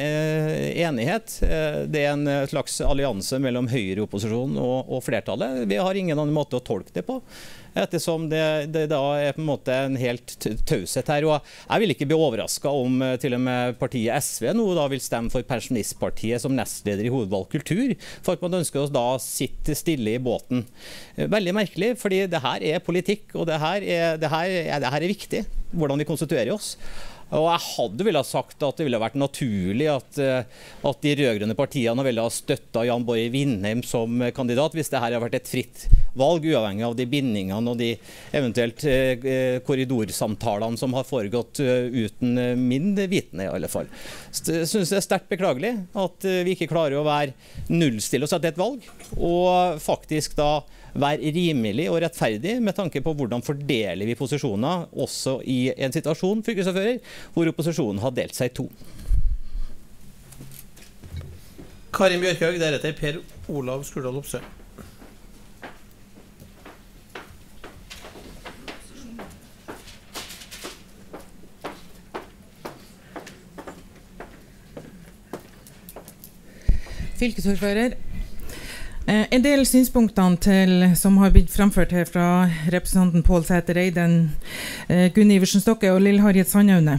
enighet. Det er en slags allianse mellom Høyre-opposisjonen og, og flertallet. Vi har ingen annen måte å tolke det på, ettersom det, det da er på en måte en helt taushet her. Og jeg vil ikke bli overrasket om til og med partiet S V nå da vil stemme for Pensjonistpartiet som nestleder i hovedvalg kultur, for at man ønsker å da sitte stille i båten. Veldig merkelig, fordi det her er politikk, og det her er, det her er, det her er viktig, hvordan vi konstituerer oss. Og jeg hadde vel ha sagt at det ville vært naturlig at, at de rødgrønne partiene ville ha støttet Jan Boje Vindheim som kandidat, hvis det her har vært et fritt valg, uavhengig av de bindingene og de eventuelt eh, korridorsamtalene som har foregått uh, uten uh, min vitende i alle fall. Så jeg synes det er sterkt beklagelig at uh, vi ikke klarer å være nullstille og sette et valg, og faktisk da være rimelig og rettferdig med tanke på hvordan fordeler vi posisjoner også i en situasjon, fylkesordfører, hvor opposisjonen har delt seg i to. Karin Bjørkhaug, deretter Per Olav Skurdal Opsø. Fylkesordfører. En del synspunktene til, som har blitt framført her fra representanten Pål Sæther Eiden, Gunn Iversen Stokke og Lill Harriet Sandaune.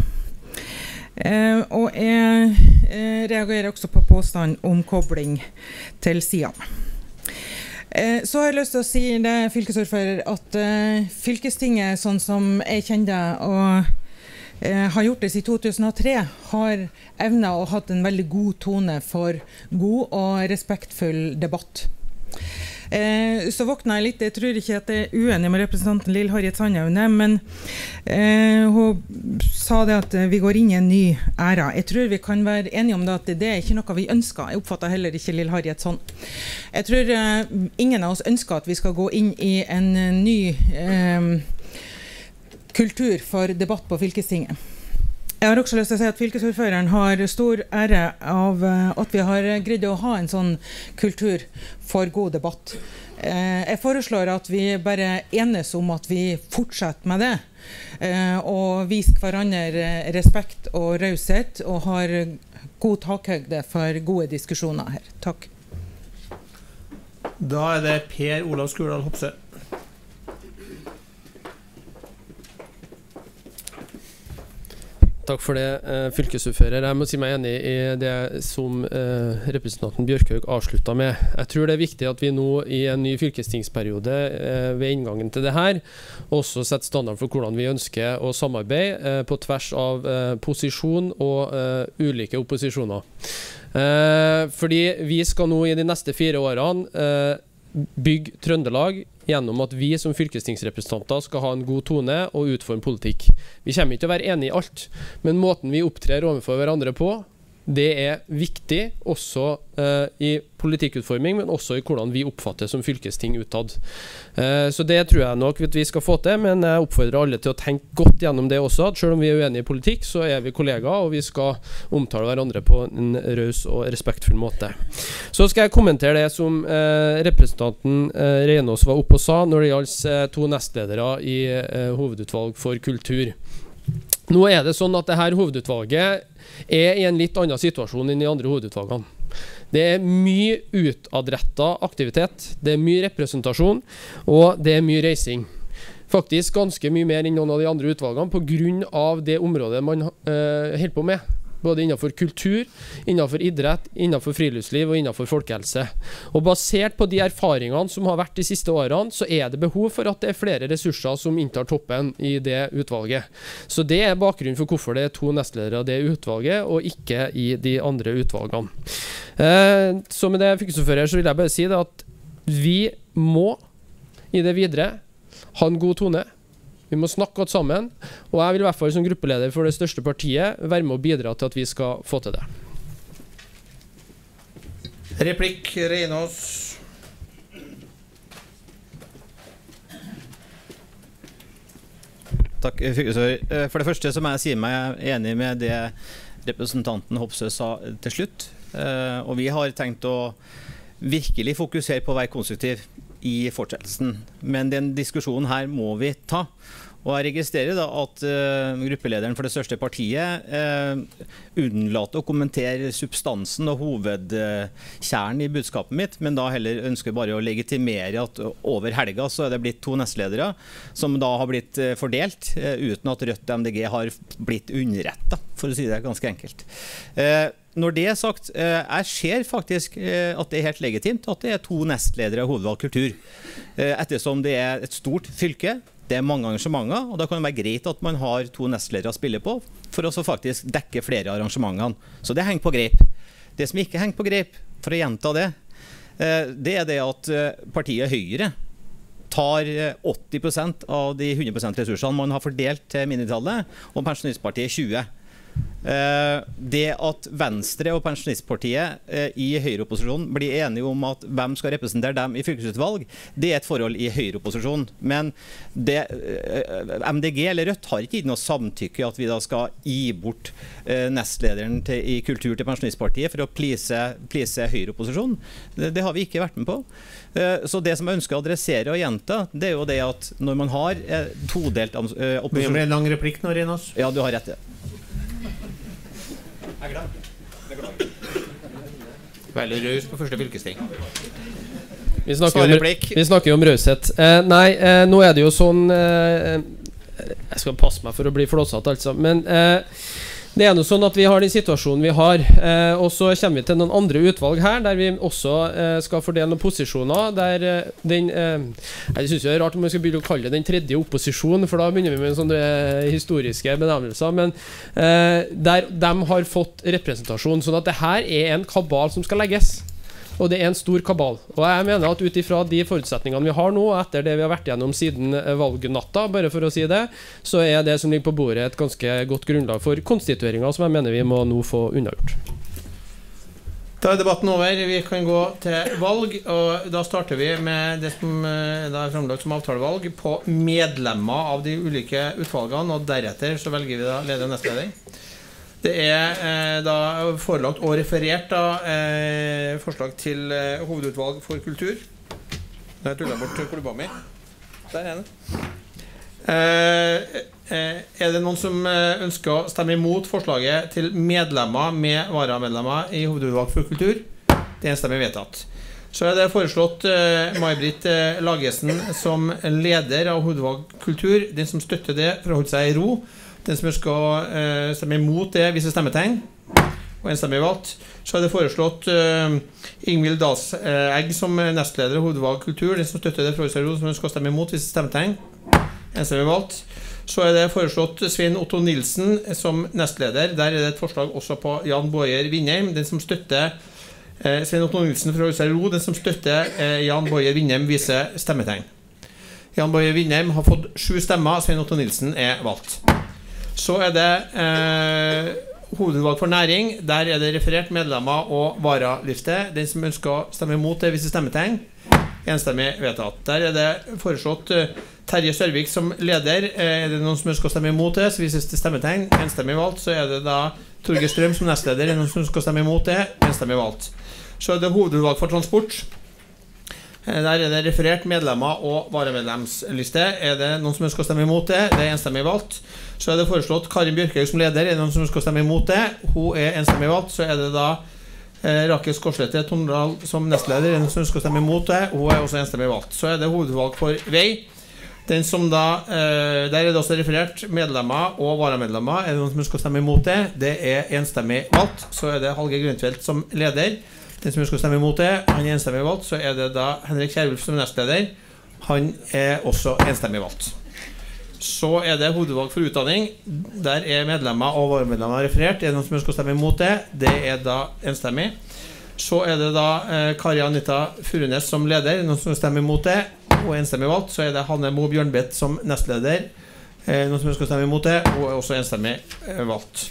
Og jeg reagerer også på påstand om kobling til Siam. Så har jeg lyst til å si det, fylkesordfører, at fylkestinget, sånn som jeg kjenner og har gjort det siden to tusen og tre, har evnet og hatt en veldig god tone for god og respektfull debatt. Eh, så våkner jeg litt, jeg tror ikke at jeg er uenig med representanten Lill Harriet Sandaune, men eh, hun sa det at vi går inn i en ny æra. Jeg tror vi kan være enige om det at det er ikke noe vi ønsker. Jeg oppfatter heller ikke Lill Harriet sånn. Jeg tror eh, ingen av oss ønsker at vi skal gå inn i en ny eh, kultur for debatt på fylkestinget. Jeg har også lyst til å si at fylkesordføreren har stor ære av at vi har greid å ha en sånn kultur for god debatt. Jeg foreslår at vi bare enes om at vi fortsetter med det, og viser hverandre respekt og raushet, og har god takhøyde for gode diskusjoner her. Takk. Da er det Per Olav Skurdal Opsø. Takk for det, eh, fylkesordfører. Jeg må si meg enig i det som eh, representanten Bjørkhaug avsluttet med. Jeg tror det er viktig at vi nå i en ny fylkestingsperiode eh, ved inngangen til det her også setter standard for hvordan vi ønsker å samarbeide eh, på tvers av eh, posisjon og eh, ulike opposisjoner. Eh, fordi vi skal nå i de neste fire årene eh, bygge Trøndelag gjennom at vi som fylkestingsrepresentanter skal ha en god tone og utforme politikk. Vi kommer ikke til å være enige i alt, men måten vi opptrer overfor hverandre på, det er viktig også uh, i politikkutforming, men også i hvordan vi oppfatter som fylkesting utad. Uh, så det tror jeg nok at vi skal få til, men jeg oppfordrer alle til å tenke godt gjennom det også, at selv om vi er uenige i politikk, så er vi kollegaer, og vi skal omtale hverandre på en raus og respektfull måte. Så skal jeg kommentere det som uh, representanten uh, Reinås var oppe og sa når det gjaldt uh, to nestledere i uh, hovedutvalg for kultur. Nå er det sånn at dette hovedutvalget er i en litt annen situasjon enn de andre hovedutvalgene. Det er mye utadrettet aktivitet, det er mye representasjon, og det er mye reising. Faktisk ganske mye mer enn noen av de andre utvalgene på grunn av det området man uh, holder på med. Både innenfor kultur, innenfor idrett, innenfor friluftsliv og innenfor folkehelse. Og basert på de erfaringene som har vært de siste årene, så er det behov for at det er flere ressurser som inntar toppen i det utvalget. Så det er bakgrunnen for hvorfor det er to nestledere av det utvalget, og ikke i de andre utvalgene. Eh, så med det, fylkesordfører, så vil jeg bare si det at vi må i det videre ha en god tone. Vi må snakke godt sammen, og jeg vil i hvert fall som gruppeleder for det største partiet være med å bidra til at vi skal få til det. Replikk, Reinås. Takk, fylkesordfører. For det første så må jeg si meg enig med det representanten Hopsø sa til slutt, og vi har tenkt å virkelig fokusere på å være konstruktiv i fortsettelsen, men den diskusjonen her må vi ta. Og jeg registrerer da at uh, gruppelederen for det største partiet uh, unnlater å kommentere substansen og hovedkjernen i budskapet mitt, men da heller ønsker bare å legitimere at over helga så er det blitt to nestledere som da har blitt uh, fordelt, uh, uten at Rødt og M D G har blitt underrettet, for å si det ganske enkelt. Uh, Når det er sagt, jeg ser faktisk at det er helt legitimt at det er to nestledere av hovedvalg kultur. Ettersom det er et stort fylke, Det er mange arrangementer, og da kan det være greit at man har to nestledere å spille på, for å så faktisk dekke flere av arrangementene. Så det henger på grep. Det som ikke henger på grep, for å gjenta det, det er det at partiet Høyre tar åtti prosent av de hundre prosent ressursene man har fordelt til mindretallet, og Pensjonistpartiet tjue prosent. Det at Venstre og Pensjonistpartiet i Høyre-opposisjonen blir enige om at hvem skal representere dem i fylkesutvalg, det er et forhold i Høyre-opposisjonen. Men det, M D G eller Rødt har ikke gitt noe samtykke at vi da skal gi bort nestlederen til, i kultur til Pensjonistpartiet for å please, please Høyre-opposisjonen. Det, det har vi ikke vært med på. Så det som jeg ønsker å adressere og gjenta, det er jo det at når man har todelt opposisjon... Det blir en lang replikk nå, Renas. Ja, du har rett i det. Jeg glemmer. Veldig raus på første fylkesting. Vi snakker, om, vi snakker jo om raushet. Eh, nei, eh, nå er det jo sånn eh, Jeg skal passe meg for å bli flåsatt, altså. Men eh, det er jo sånn at vi har den situasjonen vi har. Eh, og så kommer vi til noen andre utvalg her, der vi også eh, skal fordele noen posisjoner. Der eh, den eh, Jeg synes jo det er rart om man skal begynne å kalle det den tredje opposisjonen, for da begynner vi med sånne eh, historiske benevnelser. Men eh, der de har fått representasjon. Sånn at det her er en kabal som skal legges. Og det er en stor kabal. Og jeg mener at ut ifra de forutsetningene vi har nå, etter det vi har vært gjennom siden valgnatta, bare for å si det, så er det som ligger på bordet et ganske godt grunnlag for konstitueringer som jeg mener vi må nå få unnagjort. Da er debatten over. Vi kan gå til valg, og da starter vi med det som da er fremlagt som avtalevalg på medlemmer av de ulike utvalgene, og deretter så velger vi da leder og nestleder. Det er eh, da forelagt og referert da, eh, forslag til eh, hovedutvalg for kultur. Da har jeg tullet bort klubba mi. Der er den. Eh, eh, er det noen som ønsker å stemme imot forslaget til medlemmer med varamedlemmer i hovedutvalg for kultur? Det er en stemme vedtatt. Så er det foreslått eh, May-Britt eh, Lagesen som leder av hovedutvalg kultur. Den som støtter det, for å holde seg i ro. Den som skal uh, stemme imot det, viser stemmetegn, og en stemme valgt. Så er det foreslått uh, Ingvild Dalsegg som nestleder av hovedvalg kultur. Den som støtter det, for å som skal stemme imot, viser stemmetegn, en stemme valgt. Så er det foreslått Svein Otto Nilsen som nestleder. Der er det et forslag også på Jan Bojer Vindheim. Den som støtter uh, Svein Otto Nilsen for å den som støtter uh, Jan Bojer Vindheim, viser stemmetegn. Jan Bojer Vindheim har fått sju stemmer, Svein Otto Nilsen er valgt. Så er det eh, hovedutvalg for næring. Der er det referert medlemmer og varaliste. Den som ønsker å stemme imot det, viser stemmetegn. Enstemmig vedtatt. Der er det foreslått eh, Terje Sørvik som leder. Eh, er det noen som ønsker å stemme imot det, så vises det stemmetegn. Enstemmig valgt. Så er det da Torgeir Strøm som nestleder. Er det noen som ønsker å stemme imot det? Enstemmig valgt. Så er det hovedutvalg for transport. Der er det referert medlemmer og varamedlemsliste. Er det noen som ønsker å stemme imot det? Det er enstemmig valgt. Så er det foreslått Karin Bjørkhaug som leder. Er det noen som ønsker å stemme imot det? Hun er enstemmig valgt. Så er det da eh, Rakel Skorslette Tondal som nestleder. Er det noen som ønsker å stemme imot det? Hun er også enstemmig valgt. Så er det hovedvalg for vei. Den som da, eh, der er det også referert medlemmer og varamedlemmer. Er det noen som ønsker å stemme imot det? Det er enstemmig valgt. Så er det Hallgeir Grøntvedt som leder. Den som ønsker å stemme imot det, han er enstemmig valgt. Så er det da Henrik Kjærulf som nestleder. Han er også enstemmig valgt. Så er det hovedvalg for utdanning. Der er medlemmer og varamedlemmer referert. Er det noen som ønsker å stemme imot det? Det er da enstemmig. Så er det da eh, Kari Anita Furunes som leder. Er det noen som stemmer imot det? Og enstemmig valgt. Så er det Hanne Mo Bjørnbeth som nestleder. Er det noen som ønsker å stemme imot det? Og er også enstemmig eh, valgt.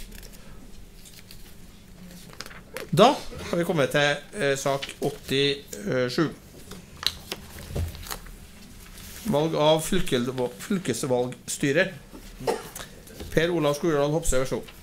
Da har vi kommet til eh, sak åttisju. Valg av fylkesvalgstyre. Per Olav Skurdal Hopse, vær så god.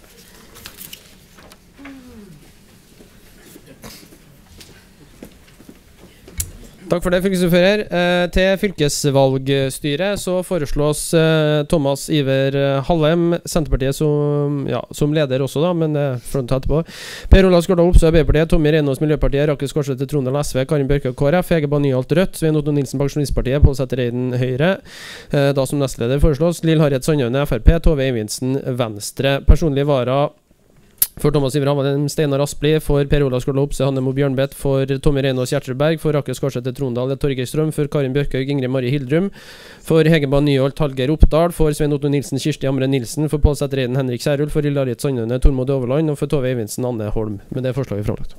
Takk for det, fylkesordfører. Eh, til fylkesvalgstyret så foreslås eh, Thomas Iver Hallem, Senterpartiet som, ja, som leder også da, men det får han ta etterpå. Per Olav Skurdal Opsø, Arbeiderpartiet, Tommy Renås, Miljøpartiet, Rakel Skorslette Trondheim, S V, Karin Bjørkhaug, K R F, Hege Banyholt, Rødt, Svein Otto Nilsen, Pensjonistpartiet, Pål Sæther Eiden, Høyre, eh, da som nestleder foreslås, Lill Harriet Sandjøne, F R P, Tove Eivinsen, Venstre. Personlig vara For Thomas Iver Hammerheim, Steinar Aspli. For Per Olav Skårdal Opse, Hanne Mo Bjørnbeth. For Tommy Reinås Gjertselberg. For Rakel Skarseth Trondal, Torgeir Strøm. For Karin Bjørkhaug, Ingrid Marie Hildrum. For Hegeba Nyholt, Hallgeir Oppdal. For Svein Otto Nilsen, Kirsti Hamre Nilsen. For Pål Sæther Eiden, Henrik Kjærulf. For Lill Harriet Sandøne, Tormod Overland. Og for Tove Eivinsen, Anne Holm. Med det forslaget framlagt.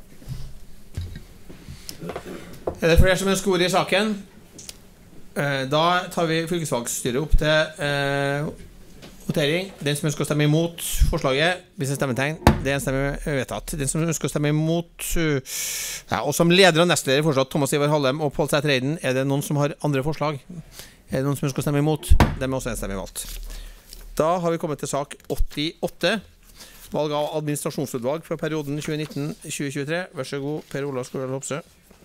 Er det flere som ønsker ord i saken? Da tar vi fylkesvalgstyret opp til eh, votering. Den som ønsker å stemme imot forslaget, hvis en stemmetegn, det er en stemme vedtatt. Den som ønsker å stemme imot, uh, ja, og som leder og nestleder foreslått Thomas Ivar Hallem og Pål Sæther Eiden, er det noen som har andre forslag? Er det noen som ønsker å stemme imot? Det er også en stemme valgt. Da har vi kommet til sak åttiåtte. Valg av administrasjonsutvalg for perioden tjue nitten til tjue tjuetre. Vær så god, Per Olav Skårdal Opse.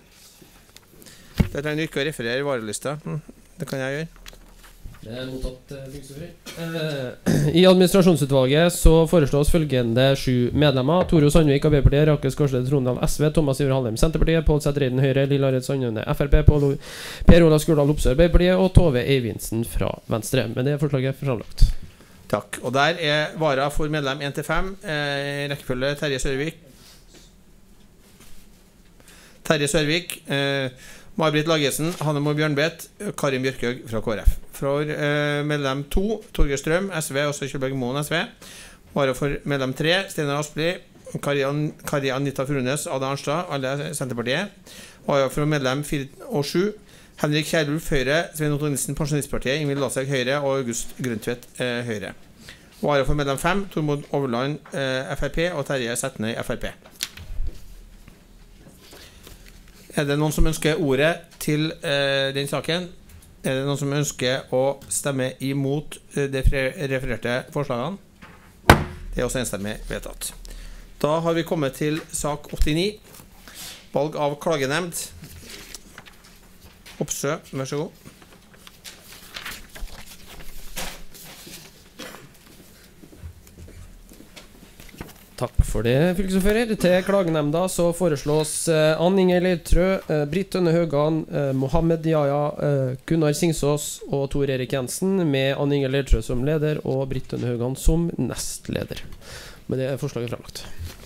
Det trenger du ikke å referere varelista. Det kan jeg gjøre. Det er mottatt, uh, I administrasjonsutvalget så foreslås følgende sju medlemmer: Toro Sandvik, Arbeiderpartiet; Rakel Skarseth Trondal, S V; Thomas Ivar Hallem, Senterpartiet; Pål Sæther Eiden, Høyre; Lill Harriet Sandøne, F R P; Per Olav Skårdal Opse, Arbeiderpartiet; og Tove Eivinsen fra Venstre. Men det er forslaget framlagt. Takk. Og der er vara for medlem én til fem. Eh, rekkefølge Terje Sørvik. Terje Sørvik. Eh, May-Britt Lagesen, Hanne Mo Bjørnbeth, Karin Bjørkhaug fra K R F. For eh, medlem to, Torgeir Strøm, S V, også Kjølberg Moen, S V. Vara for medlem tre, Steinar Aspli, Kari, An Kari Anita Frunes, Ada Arnstad, alle Senterpartiet. Vara for medlem fire og sju, Henrik Kjærulf, Høyre; Svein Otto Nilsen, Pensjonistpartiet; Ingvild Lasek, Høyre; og August Grøntvedt, eh, Høyre. Vara for medlem fem, Tormod Overland, eh, F R P; og Terje Setnøy, F R P. Er det noen som ønsker ordet til eh, den saken? Er det noen som ønsker å stemme imot eh, de refererte forslagene? Det er også enstemmig vedtatt. Da har vi kommet til sak åttini. Valg av klagenemnd. Opsø, vær så god. Takk for det, fylkesordfører. Til klagenemnda så foreslås eh, Ann Inge Leirtrø, eh, Britt Tønne Haugan, eh, Mohammed Yahya, eh, Gunnar Singsås og Tor Erik Jensen, med Ann Inge Leirtrø som leder og Britt Tønne Haugan som nestleder. Med det er forslaget fremlagt.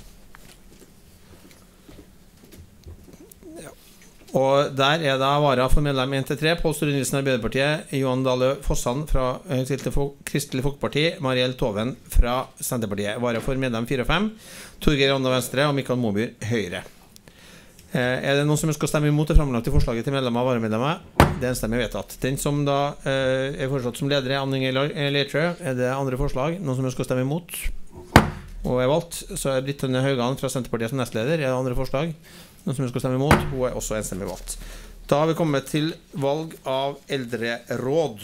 Og der er det vara for medlem én til tre, Pål Sture Nilsen, Arbeiderpartiet; Johan Dale Fossan fra Kristelig Folkeparti; Mariell Toven fra Senterpartiet. Vara for medlem fire og fem, Torgeir Randa Venstre og Mikael Mobyr, Høyre. Eh, er det noen som ønsker å stemme imot det framlagte forslaget til medlemmer og varamedlemmer? Det er en stemme vedtatt. Den som da eh, er foreslått som leder, er Ann Inge Leirtrø. Er det andre forslag? Noen som ønsker å stemme imot? Og er valgt, så er Britt Tønne Haugan fra Senterpartiet som nestleder. Er det andre forslag? Noen som ønsker å stemme imot? Hun er også enstemmig valgt. Da har vi kommet til valg av eldreråd.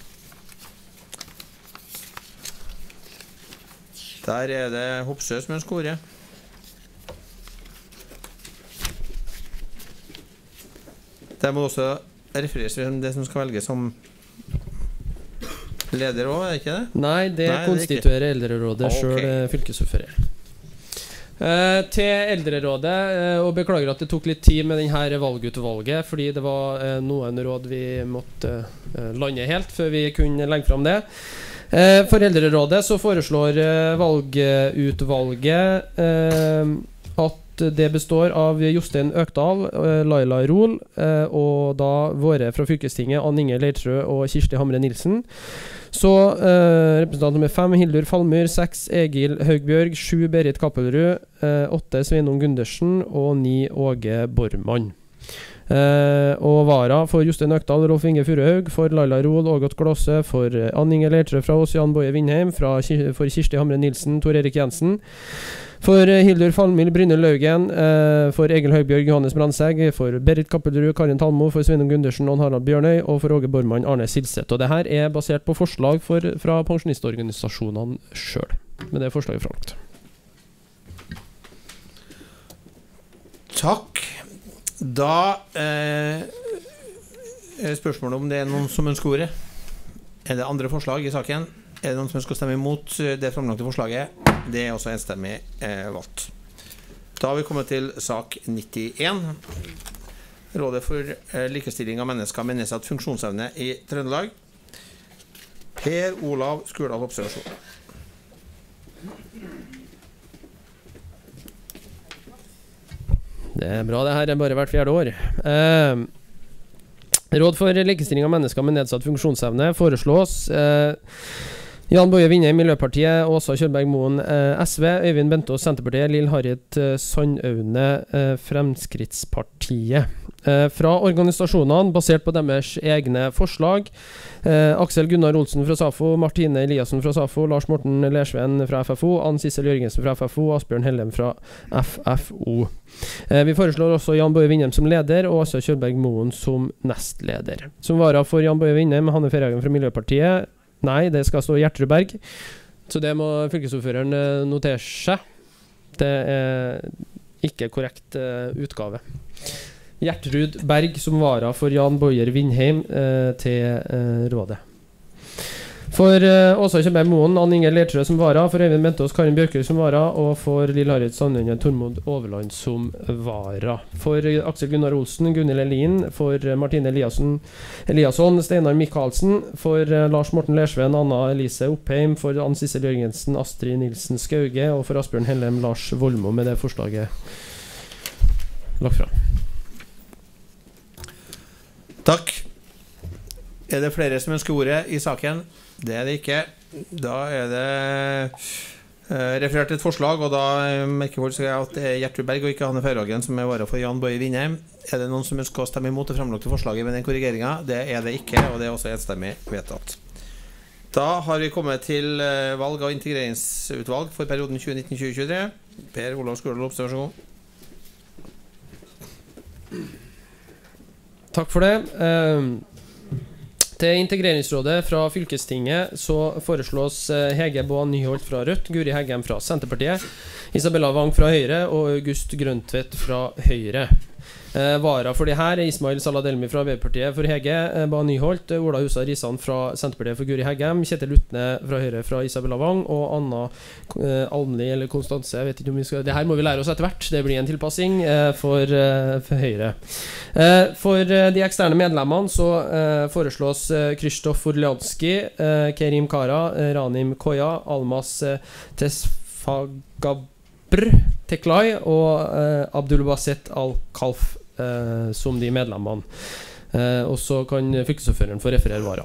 Der er det Hopsø som ønsker ordet. Det må også refereres til det som skal velges som leder også, er det ikke det? Nei, det Nei, konstituerer eldrerådet okay. Selv fylkesordfører. Uh, til eldrerådet, uh, og beklager at det tok litt tid med denne valgutvalget, fordi det var uh, noen råd vi måtte uh, lande helt før vi kunne legge fram det. uh, For eldrerådet så foreslår uh, valgutvalget uh, at det består av Jostein Økdal, uh, Laila Rol uh, og da våre fra fylkestinget Ann Inge Leirtrø og Kirsti Hamre Nilsen. Så eh, representant nummer fem, Hildur Falmyr; seks, Egil Haugbjørg; sju, Berit Kappelrud; eh, åtte, Sveinung Gundersen; og ni, Åge Bormann. Eh, og vara for Jostein Økdal, Rolf Inge Furuhaug; for Laila Rol, Ågot Glåse; for eh, Ann Inge Leirtrø fra oss, Jan Boje Vindheim; fra, for Kirsti Hamre Nilsen, Tor Erik Jensen; for eh, Hildur Falmyr, Brynne Laugen; eh, for Egil Haugbjørg, Johannes Brandsegg; for Berit Kappelrud, Karin Talmo; for Sveinung Gundersen, og Harald Bjørnøy; og for Åge Bormann, Arne Silseth. Og det her er basert på forslag for, fra pensjonistorganisasjonene selv. Men det er forslaget framlagt. Takk. Da eh, er spørsmålet om det er noen som ønsker ordet. Er det andre forslag i saken? Er det noen som ønsker å stemme imot det framlagte forslaget? Det er også enstemmig eh, valgt. Da har vi kommet til sak nittien. Rådet for eh, likestilling av mennesker med nedsatt funksjonsevne i Trøndelag. Per Olav Skårdal Opse. Det er bra, det her er bare hvert fjerde år. Eh, Råd for likestilling av mennesker med nedsatt funksjonsevne foreslås eh, Jan Boje Vinje, Miljøpartiet, Åsa Kjølberg Moen, eh, S V, Øyvind Bentås, Senterpartiet, Lill Harriet eh, Sandaune, eh, Fremskrittspartiet. Eh, fra organisasjonene, basert på deres egne forslag, eh, Aksel Gunnar Olsen fra SAFO, Martine Eliassen fra SAFO, Lars Morten Lersven fra F F O, Ann Sissel Jørgensen fra F F O, Asbjørn Hellem fra F F O. Eh, vi foreslår også Jan Boje Vinjem som leder, og Åsa Kjølberg Moen som nestleder. Som vara for Jan Boje Vinjem, Hanne Ferhagen fra Miljøpartiet. Nei, det skal stå Gjertrud Berg, så det må fylkesordføreren eh, notere seg. Det er ikke korrekt eh, utgave. Gjertrud Berg som vara for Jan Bojer Vindheim eh, til eh, rådet. For eh, Åsa Kjølberg Moen, Ann Inger Lertrø som vara, for Øyvind Bentås, Karin Bjørkøy som vara, og for Lill Harriet Sandaune, Tormod Overland som vara. For eh, Aksel Gunnar Olsen, Gunhild Elin, for eh, Martine Eliassen, Eliasson, Steinar Michaelsen, for eh, Lars Morten Lersven, Anna Elise Oppheim, for Ann Sissel Jørgensen, Astrid Nilsen Skauge, og for Asbjørn Hellem, Lars Volmo, med det forslaget lagt fra. Takk. Er det flere som ønsker ordet i saken? Det er det ikke. Da er det eh, referert et forslag, og da merker folk seg at det er Gjertrud Berg og ikke Hanne Ferhagen som er vara for Jan Boje Vindheim. Er det noen som ønsker å stemme imot det fremlagte forslaget med den korrigeringen? Det er det ikke, og det er også enstemmig vedtatt. Da har vi kommet til eh, valg av integreringsutvalg for perioden tjue nitten til tjue tjuetre. Per Olav Skurdal, observasjon. Takk for det. Eh, Til integreringsrådet fra fylkestinget så foreslås Hege Boa Nyholt fra Rødt, Guri Heggem fra Senterpartiet, Isabella Wang fra Høyre og August Grøntvedt fra Høyre. Eh, vara for de her er Ismail Saladelmi fra Arbeiderpartiet for Hege eh, Boa Nyholt, Ola Husa Risan fra Senterpartiet for Guri Heggem, Kjetil Utne fra Høyre fra Isabella Wang og Anna eh, Almli eller Konstanse, jeg vet ikke om vi skal, det her må vi lære oss etter hvert, det blir en tilpassing eh, for, eh, for Høyre. Eh, for eh, de eksterne medlemmene så eh, foreslås eh, Krzysztof Orlianski, eh, Kerim Kara, eh, Ranim Koya, Almas eh, Tesfagabr Teklai og eh, Abdul Baset Al-Khalf eh, som de medlemmene. Eh, og så kan fylkesordføreren få referere vara.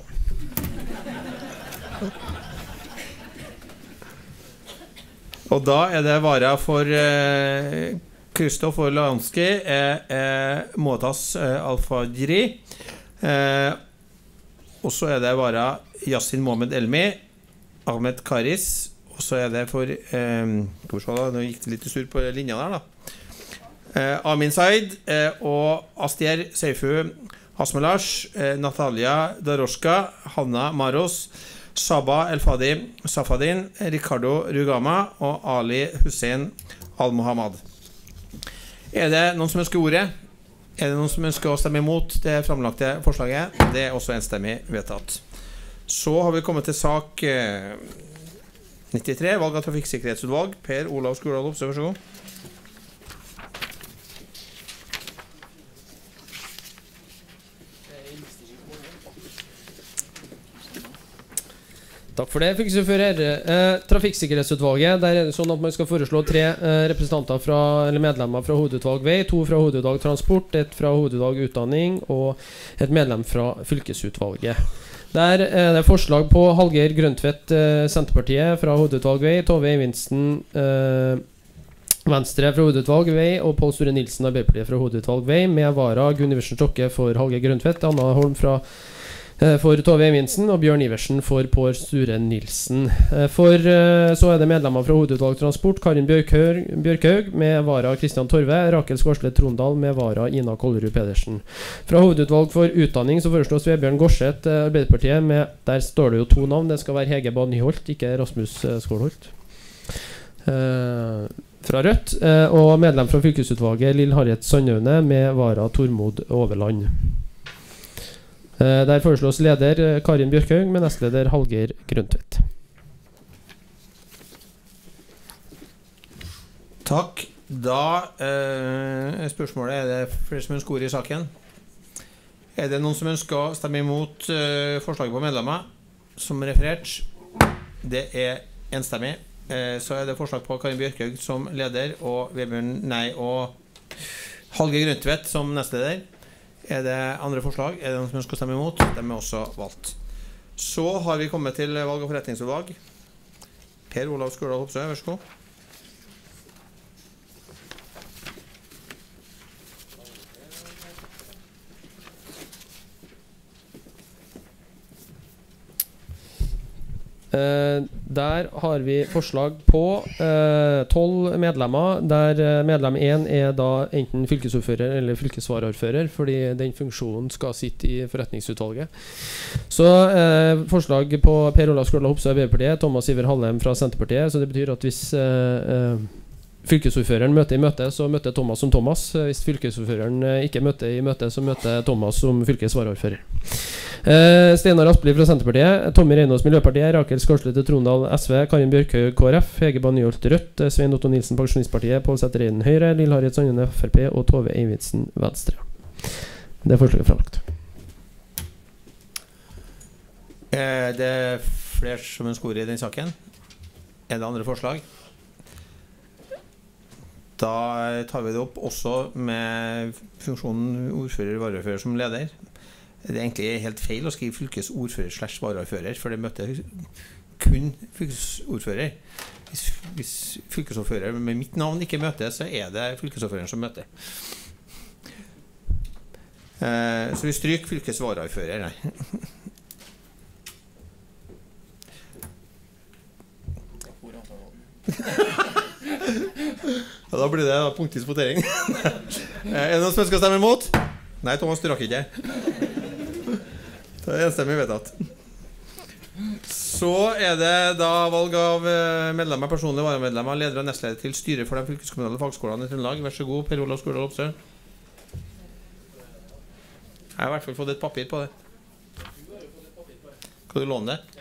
Og da er det vara for eh, Krzysztof Orlianski, eh, eh, Motas eh, Al-Fajri, eh, og så er det vara Yasin Mohamed Elmi, Ahmed Karis, og så er det for eh, da, nå gikk det litt sur på linja der da eh, Amin Said eh, og Astier Seifu Asmelash, eh, Natalia Daroshka, Hanna Maros, Saba El-Fadi Safadin, Ricardo Rugama og Ali Hussein Al-Muhammad. Er det noen som ønsker ordet? Er det noen som ønsker å stemme imot det fremlagte forslaget? Det er også enstemmig vedtatt. Så har vi kommet til sak eh, nittitre, valg av trafikksikkerhetsutvalg. Per Olav Skurdal, observasjon. Takk for det, fylkesordfører. Eh, trafikksikkerhetsutvalget, der er det sånn at man skal foreslå tre eh, representanter fra, eller medlemmer fra hovedutvalg vei, to fra hovedutvalg transport, et fra hovedutvalg utdanning og et medlem fra fylkesutvalget. Der er det forslag på Hallgeir Grøntvedt, eh, Senterpartiet fra hovedutvalg vei, Tove Eivinsten eh, Venstre fra hovedutvalg vei og Pål Sture Nilsen Arbeiderpartiet fra hovedutvalg vei, med vara Gunn Iversen Stokke for Hallgeir Grøntvedt, Anna Holm fra eh, for Tove Eivinsten og Bjørn Iversen for Pål Sture Nilsen. Eh, for eh, så er det medlemmer fra hovedutvalg transport, Karin Bjørkhaug, Bjørkhaug med vara Kristian Torve, Rakel Skorsle Trondal med vara Ina Kollerud Pedersen. Fra hovedutvalg for utdanning så foreslås Vebjørn Gorseth, eh, Arbeiderpartiet, med, der står det jo to navn, det skal være Hege Boa Nyholt, ikke Rasmus eh, Skålholt. Eh, fra Rødt, eh, og medlem fra fylkesutvalget Lill Harriet Sandaune med vara Tormod Overland. Der foreslås leder Karin Bjørkhaug med nestleder Hallgeir Grøntvedt. Takk. Da eh, spørsmålet er det flere som ønsker ord i saken. Er det noen som ønsker å stemme imot eh, forslaget på medlemmer som referert? Det er enstemmig. Eh, så er det forslag på Karin Bjørkhaug som leder og Vebjørn, nei, og Hallgeir Grøntvedt som nestleder. Er det andre forslag? Er det noen som ønsker å stemme imot? De er også valgt. Så har vi kommet til valg av forretningsutvalg. Per Olav Skurdal Hopsø, vær så god. Eh, der har vi forslag på tolv eh, medlemmer, der eh, medlem én er da enten fylkesordfører eller fylkesvaraordfører, fordi den funksjonen skal sitte i forretningsutvalget. Så eh, forslag på Per Olav Skurdal Hopsø, Arbeiderpartiet, Thomas Iver Hallem fra Senterpartiet. Så det betyr at hvis eh, eh, fylkesordføreren møter i møte, så møter Thomas som Thomas. Hvis fylkesordføreren eh, ikke møter i møte, så møter Thomas som fylkesvaraordfører. Uh, Steinar Aspli fra Senterpartiet, Tommy Reinås Miljøpartiet, Rakel Skarslete Trondal S V, Karin Bjørkøy K R F, Hege Banjholt Rødt, Svein Otto Nilsen Pensjonistpartiet, Pål Sæther Eiden Høyre, Lill Harriet Sandaune F R P og Tove Eivindsen Venstre. Det er forslaget framlagt. Er det flere som ønsker ordet i den saken? Er det andre forslag? Da tar vi det opp også med funksjonen ordfører-varaordfører som leder. Det er egentlig helt feil å skrive fylkesordfører slash varaordfører, for det møter kun fylkesordfører. Hvis, hvis fylkesordfører med mitt navn ikke møter, så er det fylkesordføreren som møter. Eh, så vi stryker fylkesvaraordfører, nei. Ja, da blir det da punktvis votering. Er det noen som skal stemme imot? Nei, Thomas, du rakk ikke. Det er enstemmig vedtatt. Så er det da valg av medlemmer, personlige varamedlemmer, ledere og nestleder til styret for de fylkeskommunale fagskolene i Trøndelag. Vær så god, Per Olav Skurdal Hopsø. Jeg har i hvert fall fått et papir på det. Kan du låne det?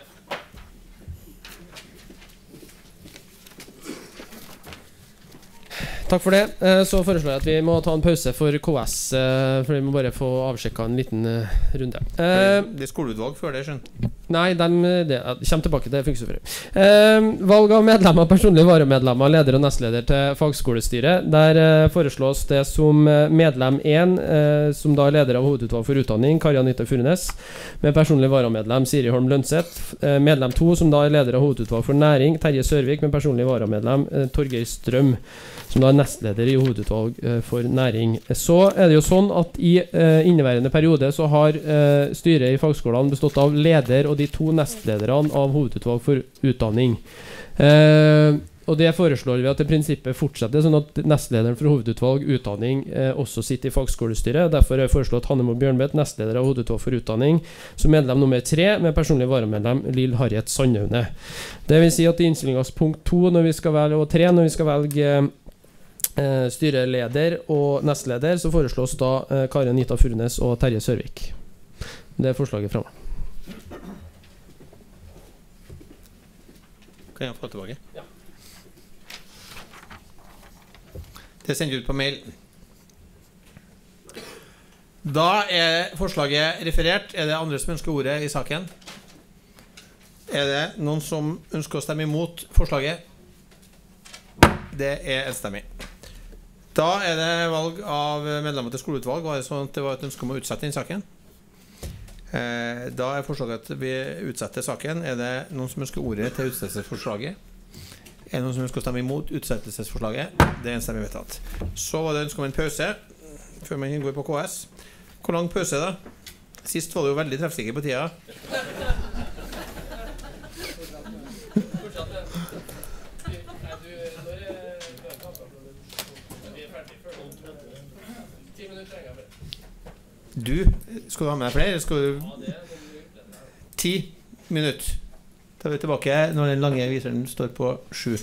Takk for det. Så foreslår jeg at vi må ta en pause for K S, for vi må bare få avsjekket en liten runde. Det er skoleutvalg før det, skjønner. Nei, de, det, jeg kommer tilbake til fylkesordfører. Eh, valg av medlemmer, personlige varamedlemmer, leder og nestleder til fagskolestyret. Der eh, foreslås det som medlem én, eh, som da er leder av hovedutvalg for utdanning, Kari Anita Furnes, med personlig varamedlem Siri Holm Lønseth. Eh, medlem to, som da er leder av hovedutvalg for næring, Terje Sørvik, med personlig varamedlem eh, Torgeir Strøm, som da er nestleder i hovedutvalg eh, for næring. Så er det jo sånn at i eh, inneværende periode så har eh, styret i fagskolene bestått av leder og de to nestlederne av hovedutvalg for utdanning. Eh, og det foreslår vi at det prinsippet fortsetter, sånn at nestlederen for hovedutvalg utdanning eh, også sitter i fagskolestyret. Derfor er det foreslått Hannemo Bjørnbeth, nestleder av hovedutvalg for utdanning, som medlem nummer tre, med personlig varamedlem Lill Harriet Sandaune. Det vil si at i innstillingens punkt to når vi skal velge, og tre når vi skal velge Eh, styreleder og nestleder, så foreslås da eh, Kari Anita Furnes og Terje Sørvik. Det er forslaget fremme. Kan jeg få tilbake? Ja. Det er sendt ut på mail. Da er forslaget referert. Er det andre som ønsker ordet i saken? Er det noen som ønsker å stemme imot forslaget? Det er enstemmig. Da er det valg av medlemmer til skoleutvalg. Var det sånn at det var et ønske om å utsette den saken? Eh, da er forslaget at vi utsetter saken. Er det noen som ønsker ordet til utsettelsesforslaget? Er det noen som ønsker å stemme imot utsettelsesforslaget? Det er enstemmig vedtatt. Så var det ønske om en pause før man går på K S. Hvor lang pause da? Sist var det jo veldig treffsikker på tida. Du, skal du ha med deg flere? Skal du... Ti minutter. Da er vi tilbake når den lange viseren står på sju.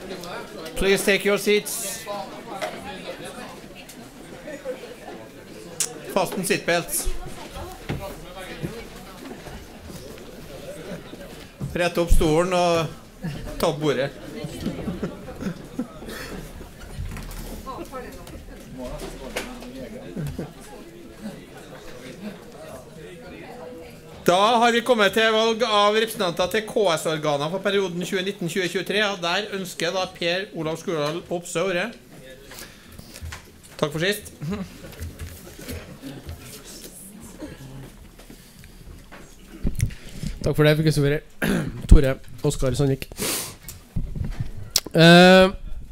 Please take your seats. Fasten seatbelts. Rett opp stolen og ta opp bordet. Da har vi kommet til valg av representanter til K S-organer for perioden tjue nitten til tjue tjuetre. Og der ønsker da Per Olav Skurdal Opsø ordet. Takk for sist. Takk for det, fylkesordfører Tore Oskar Sandvik. Uh,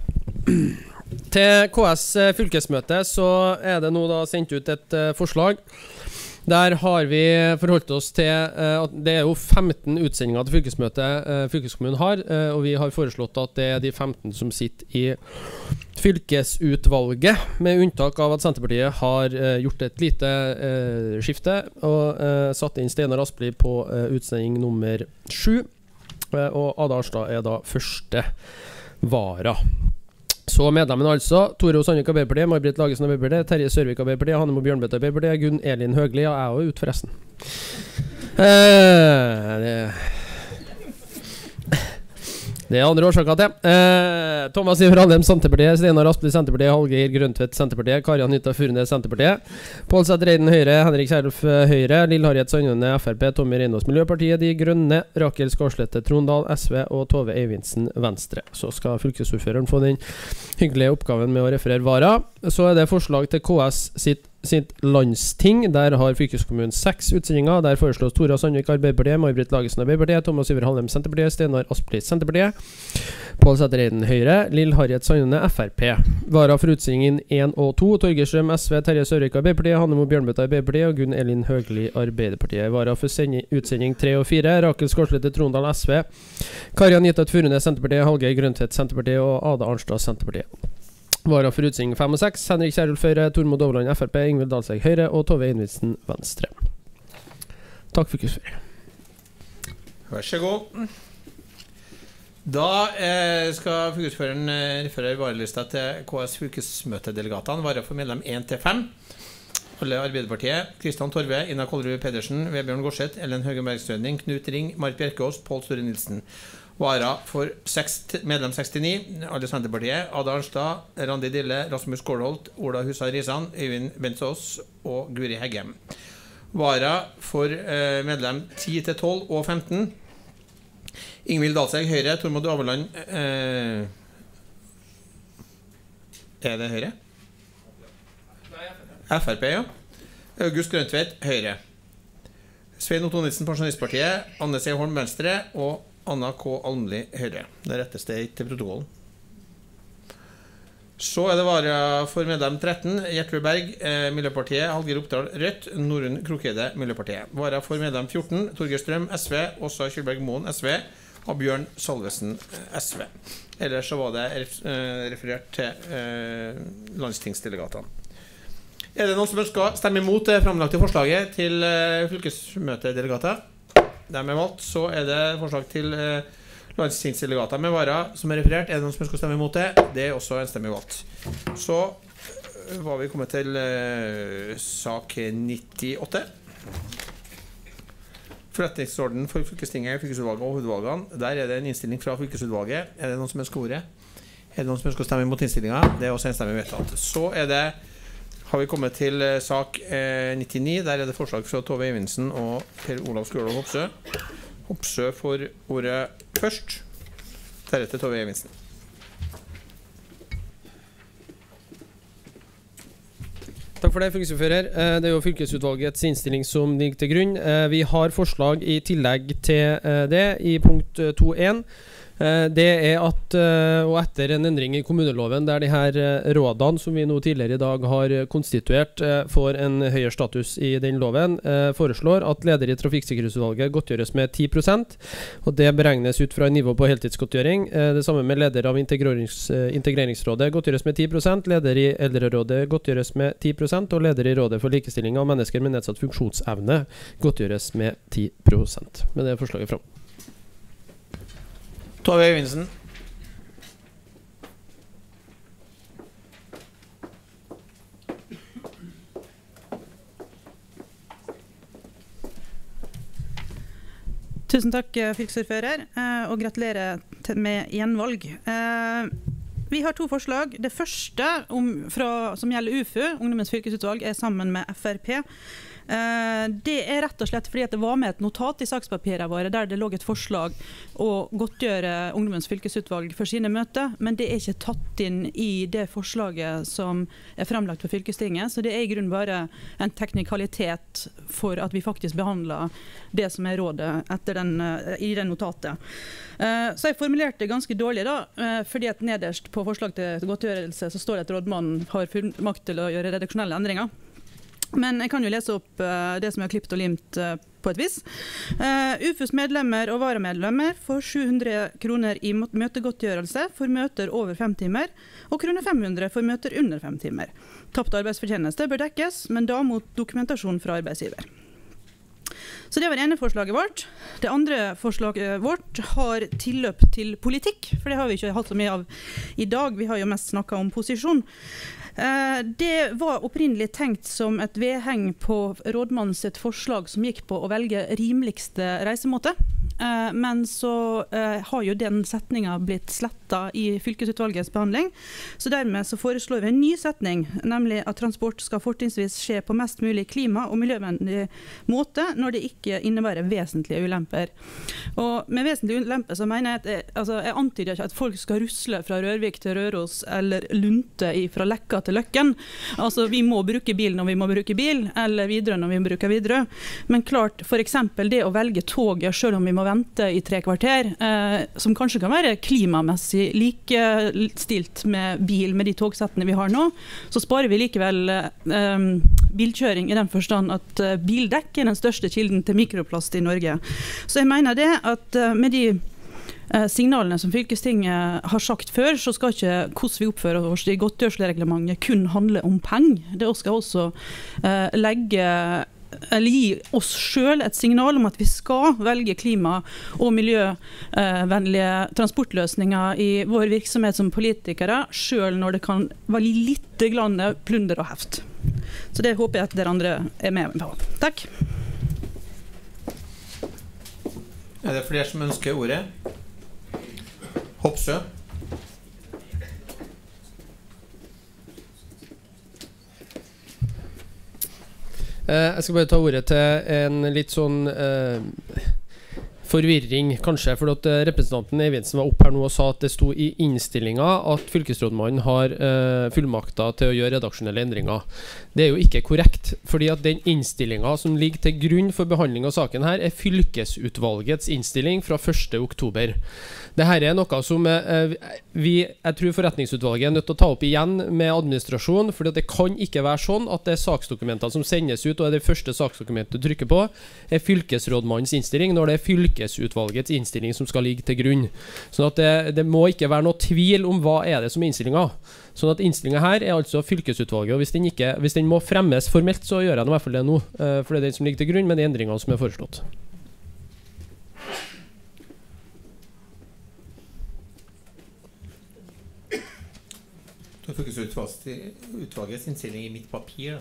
til K S fylkesmøte så er det nå da sendt ut et uh, forslag. Der har vi forholdt oss til uh, at det er jo femten utsendinger til fylkesmøtet uh, fylkeskommunen har, uh, og vi har foreslått at det er de femten som sitter i fylkesutvalget, med unntak av at Senterpartiet har uh, gjort et lite uh, skifte og uh, satt inn Steinar Aspli på uh, utsending nummer sju, uh, og Ada Arstad er da første vara. Så medlemmen altså Tore O. Sandvik Arbeiderpartiet, May-Britt Lagesen Arbeiderpartiet, Terje Sørvik Arbeiderpartiet, Hanne Mo Bjørnbøtt Arbeiderpartiet, Gunn Elin Høgli, og jeg er jo ut forresten. Eh, det, det er andre årsaker til. Eh, Thomas Iver Andem, Senterpartiet, Steinar Aspli, Senterpartiet, Hallgeir Grøntvedt, Senterpartiet, Karian Nytta Furnes, Senterpartiet, Pål Sæther Eiden, Høyre, Henrik Kjærulf, Høyre, Lill Harriet Sandjøne, F R P, Tommy Reinås, Miljøpartiet, De Grønne, Rakel Skarslette, Trondal, S V og Tove Eivinsen, Venstre. Så skal fylkesordføreren få den hyggelige oppgaven med å referere vara. Så er det forslag til K S sitt sitt landsting. Der har fylkeskommunen seks utsendinger. Der foreslås Tore Sandvik Arbeiderpartiet, May-Britt Lagesen Arbeiderpartiet, Thomas Iver Hallem Senterpartiet, Steinar Aspli Senterpartiet, Pål Sæther Eiden Høyre, Lill Harriet Sandjøne F R P. Vara for utsendingen én og to, Torgeir Strøm S V, Terje Sørvik Arbeiderpartiet, Hanne Mo Bjørnbøtt Arbeiderpartiet og Gunn Elin Høgli Arbeiderpartiet. Vara for utsending tre og fire, Rakel Skarslette Trondal S V, Karian Nytta Furnes Senterpartiet, Hallgeir Grøntvedt Senterpartiet og Ada Arnstad Senterpartiet. Vara for utsending fem og seks, Henrik Kjærulf Høyre, Tormod Dovland F R P, Ingvild Dalseg Høyre og Tove Eivinsen Venstre. Takk for fylkesordfører. Vær så god. Da eh, skal fylkesordføreren eh, referere varelista til K S fylkesmøtedelegatene. Vara for medlem én til fem. Alle Arbeiderpartiet: Kristian Torve, Ina Kollerud Pedersen, Vebjørn Gårdseth, Ellen Høge Bergstrødning, Knut Ring, Mark Bjerkås, Pål Store Nilsen. Vara for medlem sekstini, alle Senterpartiet: Ada Arnstad, Randi Dille, Rasmus Gårdholt, Ola Husar Risan, Øyvind Bensås og Guri Heggem. Vara for eh, medlem ti til tolv og femten: Ingvild Dalseg Høyre, Tormod Aveland eh, Er det Høyre? F R P, ja. August Grøntvedt Høyre. Svein Otto Nilsen Pensjonistpartiet, Anne C. Holm Venstre og Anna K. Almli Høyre. Det rettes det til protokollen. Så er det vara for medlem tretten, Gjertrud Berg, eh, Miljøpartiet, Hallgeir Oppdal Rødt, Norunn Krokeide Miljøpartiet. Vara for medlem fjorten, Torgeir Strøm S V, Åsa Kjølberg Moen S V og Bjørn Salvesen S V. Ellers så var det eh, referert til eh, landstingsdelegatene. Er det noen som ønsker å stemme imot det fremlagte forslaget til eh, fylkesmøtedelegater? De er valgt. Så er det forslag til eh, landstingsdelegater med vara som er referert. Er det noen som ønsker å stemme imot det? Det er også en stemme valgt. Så var vi kommet til eh, sak nittiåtte. Forretningsorden for fylkestinget, fylkesutvalget og hovedvalgene. Der er det en innstilling fra fylkesutvalget. Er det noen som ønsker ordet? Er det noen som ønsker å stemme imot innstillingen? Det er også en stemme vedtatt. Så er det har vi kommet til eh, sak eh, nittini. Der er det forslag fra Tove Eivinsen og Per Olav Skurdal Opsø. Opsø får ordet først. Deretter Tove Eivinsen. Takk for det, fylkesordfører. Eh, Det er jo fylkesutvalgets innstilling som ligger til grunn. Eh, Vi har forslag i tillegg til eh, det i punkt to punkt én. Det er at, og etter en endring i kommuneloven der de her rådene som vi nå tidligere i dag har konstituert får en høyere status i den loven, foreslår at leder i trafikksikkerhetsutvalget godtgjøres med ti prosent, og det beregnes ut fra en nivå på heltidsgodtgjøring. Det samme med leder av integrerings, integreringsrådet godtgjøres med ti prosent, leder i eldrerådet godtgjøres med ti prosent, og leder i rådet for likestilling av mennesker med nedsatt funksjonsevne godtgjøres med ti prosent. Med det forslaget fram. Tove Eivinsen. Tusen takk, fylkesordfører, og gratulerer med gjenvalg. Vi har to forslag. Det første om, fra, som gjelder U F U, Ungdommens fylkesutvalg, er sammen med F R P. Det er rett og slett fordi at det var med et notat i sakspapirene våre der det lå et forslag å godtgjøre Ungdommens fylkesutvalg for sine møter, men det er ikke tatt inn i det forslaget som er fremlagt for fylkestinget, så det er i grunnen bare en teknikalitet for at vi faktisk behandler det som er rådet etter den, i det notatet. Så jeg formulerte det ganske dårlig da, fordi at nederst på forslag til godtgjørelse så står det at rådmannen har fullmakt til å gjøre redaksjonelle endringer. Men jeg kan jo lese opp uh, det som jeg har klippet og limt uh, på et vis. Uh, U F U's medlemmer og varamedlemmer får sju hundre kroner i møtegodtgjørelse for møter over fem timer, og kroner fem hundre for møter under fem timer. Tapt arbeidsfortjeneste bør dekkes, men da mot dokumentasjon fra arbeidsgiver. Så det var det ene forslaget vårt. Det andre forslaget vårt har tilløp til politikk, for det har vi ikke hatt så mye av i dag. Vi har jo mest snakket om posisjon. Det var opprinnelig tenkt som et vedheng på rådmannens forslag som gikk på å velge rimeligste reisemåte. Men så har jo den setningen blitt slettet i fylkesutvalgets behandling. Så dermed så foreslår vi en ny setning, nemlig at transport skal fortrinnsvis skje på mest mulig klima- og miljøvennlig måte når det ikke innebærer vesentlige ulemper. Og med vesentlige ulemper så mener jeg at jeg, altså, jeg antyder ikke at folk skal rusle fra Rørvik til Røros eller lunte fra Lekka til Løkken. Altså vi må bruke bil når vi må bruke bil, eller videre når vi må bruke videre. Men klart, for eksempel det å velge toget selv om vi må vente i tre kvarter, eh, som kanskje kan være klimamessig likestilt med bil med de togsettene vi har nå, så sparer vi likevel eh, bilkjøring i den forstand at eh, bildekk er den største kilden til mikroplast i Norge. Så jeg mener det at eh, med de eh, signalene som fylkestinget har sagt før, så skal ikke hvordan vi oppfører oss i godtgjørelsesreglementet kun handle om penger. Det skal også eh, legge eller gi oss selv et signal om at vi skal velge klima- og miljøvennlige transportløsninger i vår virksomhet som politikere, selv når det kan være litt grann plunder og heft. Så det håper jeg at dere andre er med på. Takk. Er det flere som ønsker ordet? Hopsø. Jeg skal bare ta ordet til en litt sånn eh, forvirring, kanskje, for at representanten Eivindsen var opp her nå og sa at det sto i innstillingen at fylkesrådmannen har eh, fullmakter til å gjøre redaksjonelle endringer. Det er jo ikke korrekt, fordi at den innstillingen som ligger til grunn for behandling av saken her, er fylkesutvalgets innstilling fra første oktober. Dette er noe som eh, vi, jeg tror forretningsutvalget er nødt til å ta opp igjen med administrasjon, fordi det kan ikke være sånn at det er saksdokumentene som sendes ut, og er det første saksdokumentet du trykker på, er fylkesrådmannens innstilling, når det er fylkesutvalgets innstilling som skal ligge til grunn. Sånn at det, det må ikke være noe tvil om hva er det som er innstillingen. Sånn at innstillingen her er altså fylkesutvalget, og hvis den, ikke, hvis den må fremmes formelt, så gjør jeg i hvert fall det nå, eh, for det er den som ligger til grunn med de endringene som er foreslått. Du har fylkesutvalgets innstilling i mitt papir.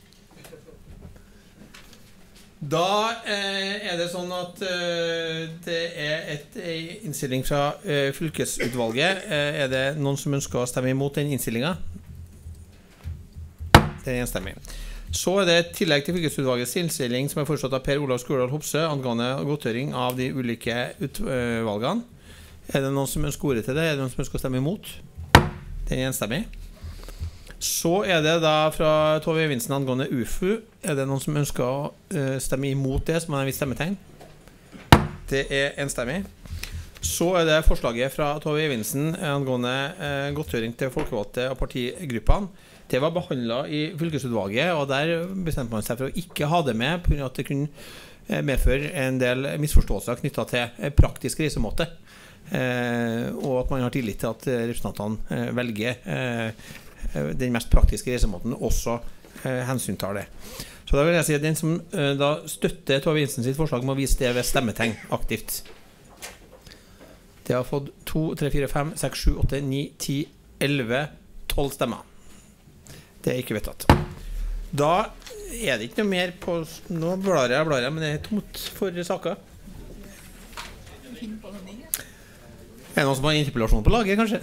Da, da eh, er det sånn at eh, det er et eh, innstilling fra eh, fylkesutvalget. Eh, er det noen som ønsker å stemme imot den innstillingen? Det er enstemmig. Så er det et tillegg til fylkesutvalgets innstilling som er foreslått av Per Olav Skurdal Hopsø angående godtgjøring av de ulike utvalgene. Er det noen som ønsker ordet til det? Er det noen som ønsker å stemme imot? Det er enstemmig. Så er det da fra Tove Eivindsen angående U F U. Er det noen som ønsker å uh, stemme imot det, som har en viss stemmetegn? Det er enstemmig. Så er det forslaget fra Tove Eivindsen angående uh, godtgjøring til folkevalgte og partigruppene. Det var behandlet i fylkesutvalget, og der bestemte man seg for å ikke ha det med, på grunn av at det kunne medføre en del misforståelser knyttet til praktisk reisemåte. Eh, og at man har tillit til at representantene eh, velger eh, den mest praktiske reisemåten, også eh, hensyntar det. Så da vil jeg si at den som eh, da støtter Tove Eivindsen sitt forslag, må vise det ved stemmetegn aktivt. Det har fått to, tre, fire, fem, seks, sju, åtte, ni, ti, elleve, tolv stemmer. Det er ikke vedtatt. Da er det ikke noe mer på. Nå blar jeg, blar jeg, men det er tomt for saker. Er det noen som har interpellasjon på laget, kanskje?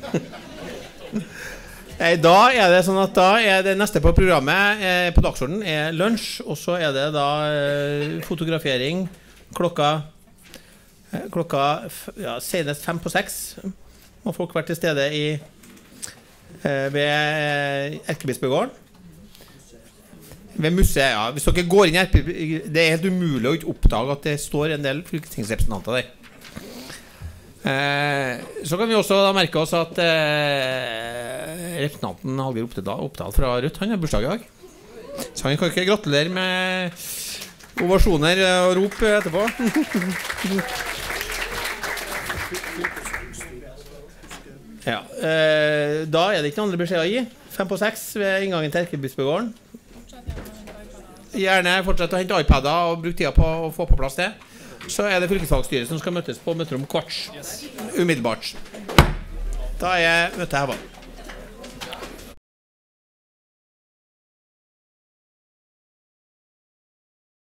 Da er det sånn at da er det neste på programmet eh, på dagsordenen er lunsj, og så er det da eh, fotografering klokka eh, klokka ja, senest fem på seks. Må folk være til stede i eh, ved Erkebispegården. Ved museet, ja. Hvis dere går inn i Erkebispegården, det er helt umulig å ikke oppdage at det står en del fylkestingsrepresentanter der. Eh, så kan vi også da merke oss at eh, representanten Hallgeir Oppdal fra Rødt, han har bursdag i dag. Så han kan ikke gratulere med ovasjoner og rop etterpå. Ja, eh, da er det ikke noen andre beskjeder å gi. Fem på seks ved inngangen til Erkebispegården. Gjerne fortsette å hente iPader og bruke tida på å få på plass det. Så er det fylkesvalgstyret som skal møtes på møterom kvarts umiddelbart. Da er møtet her.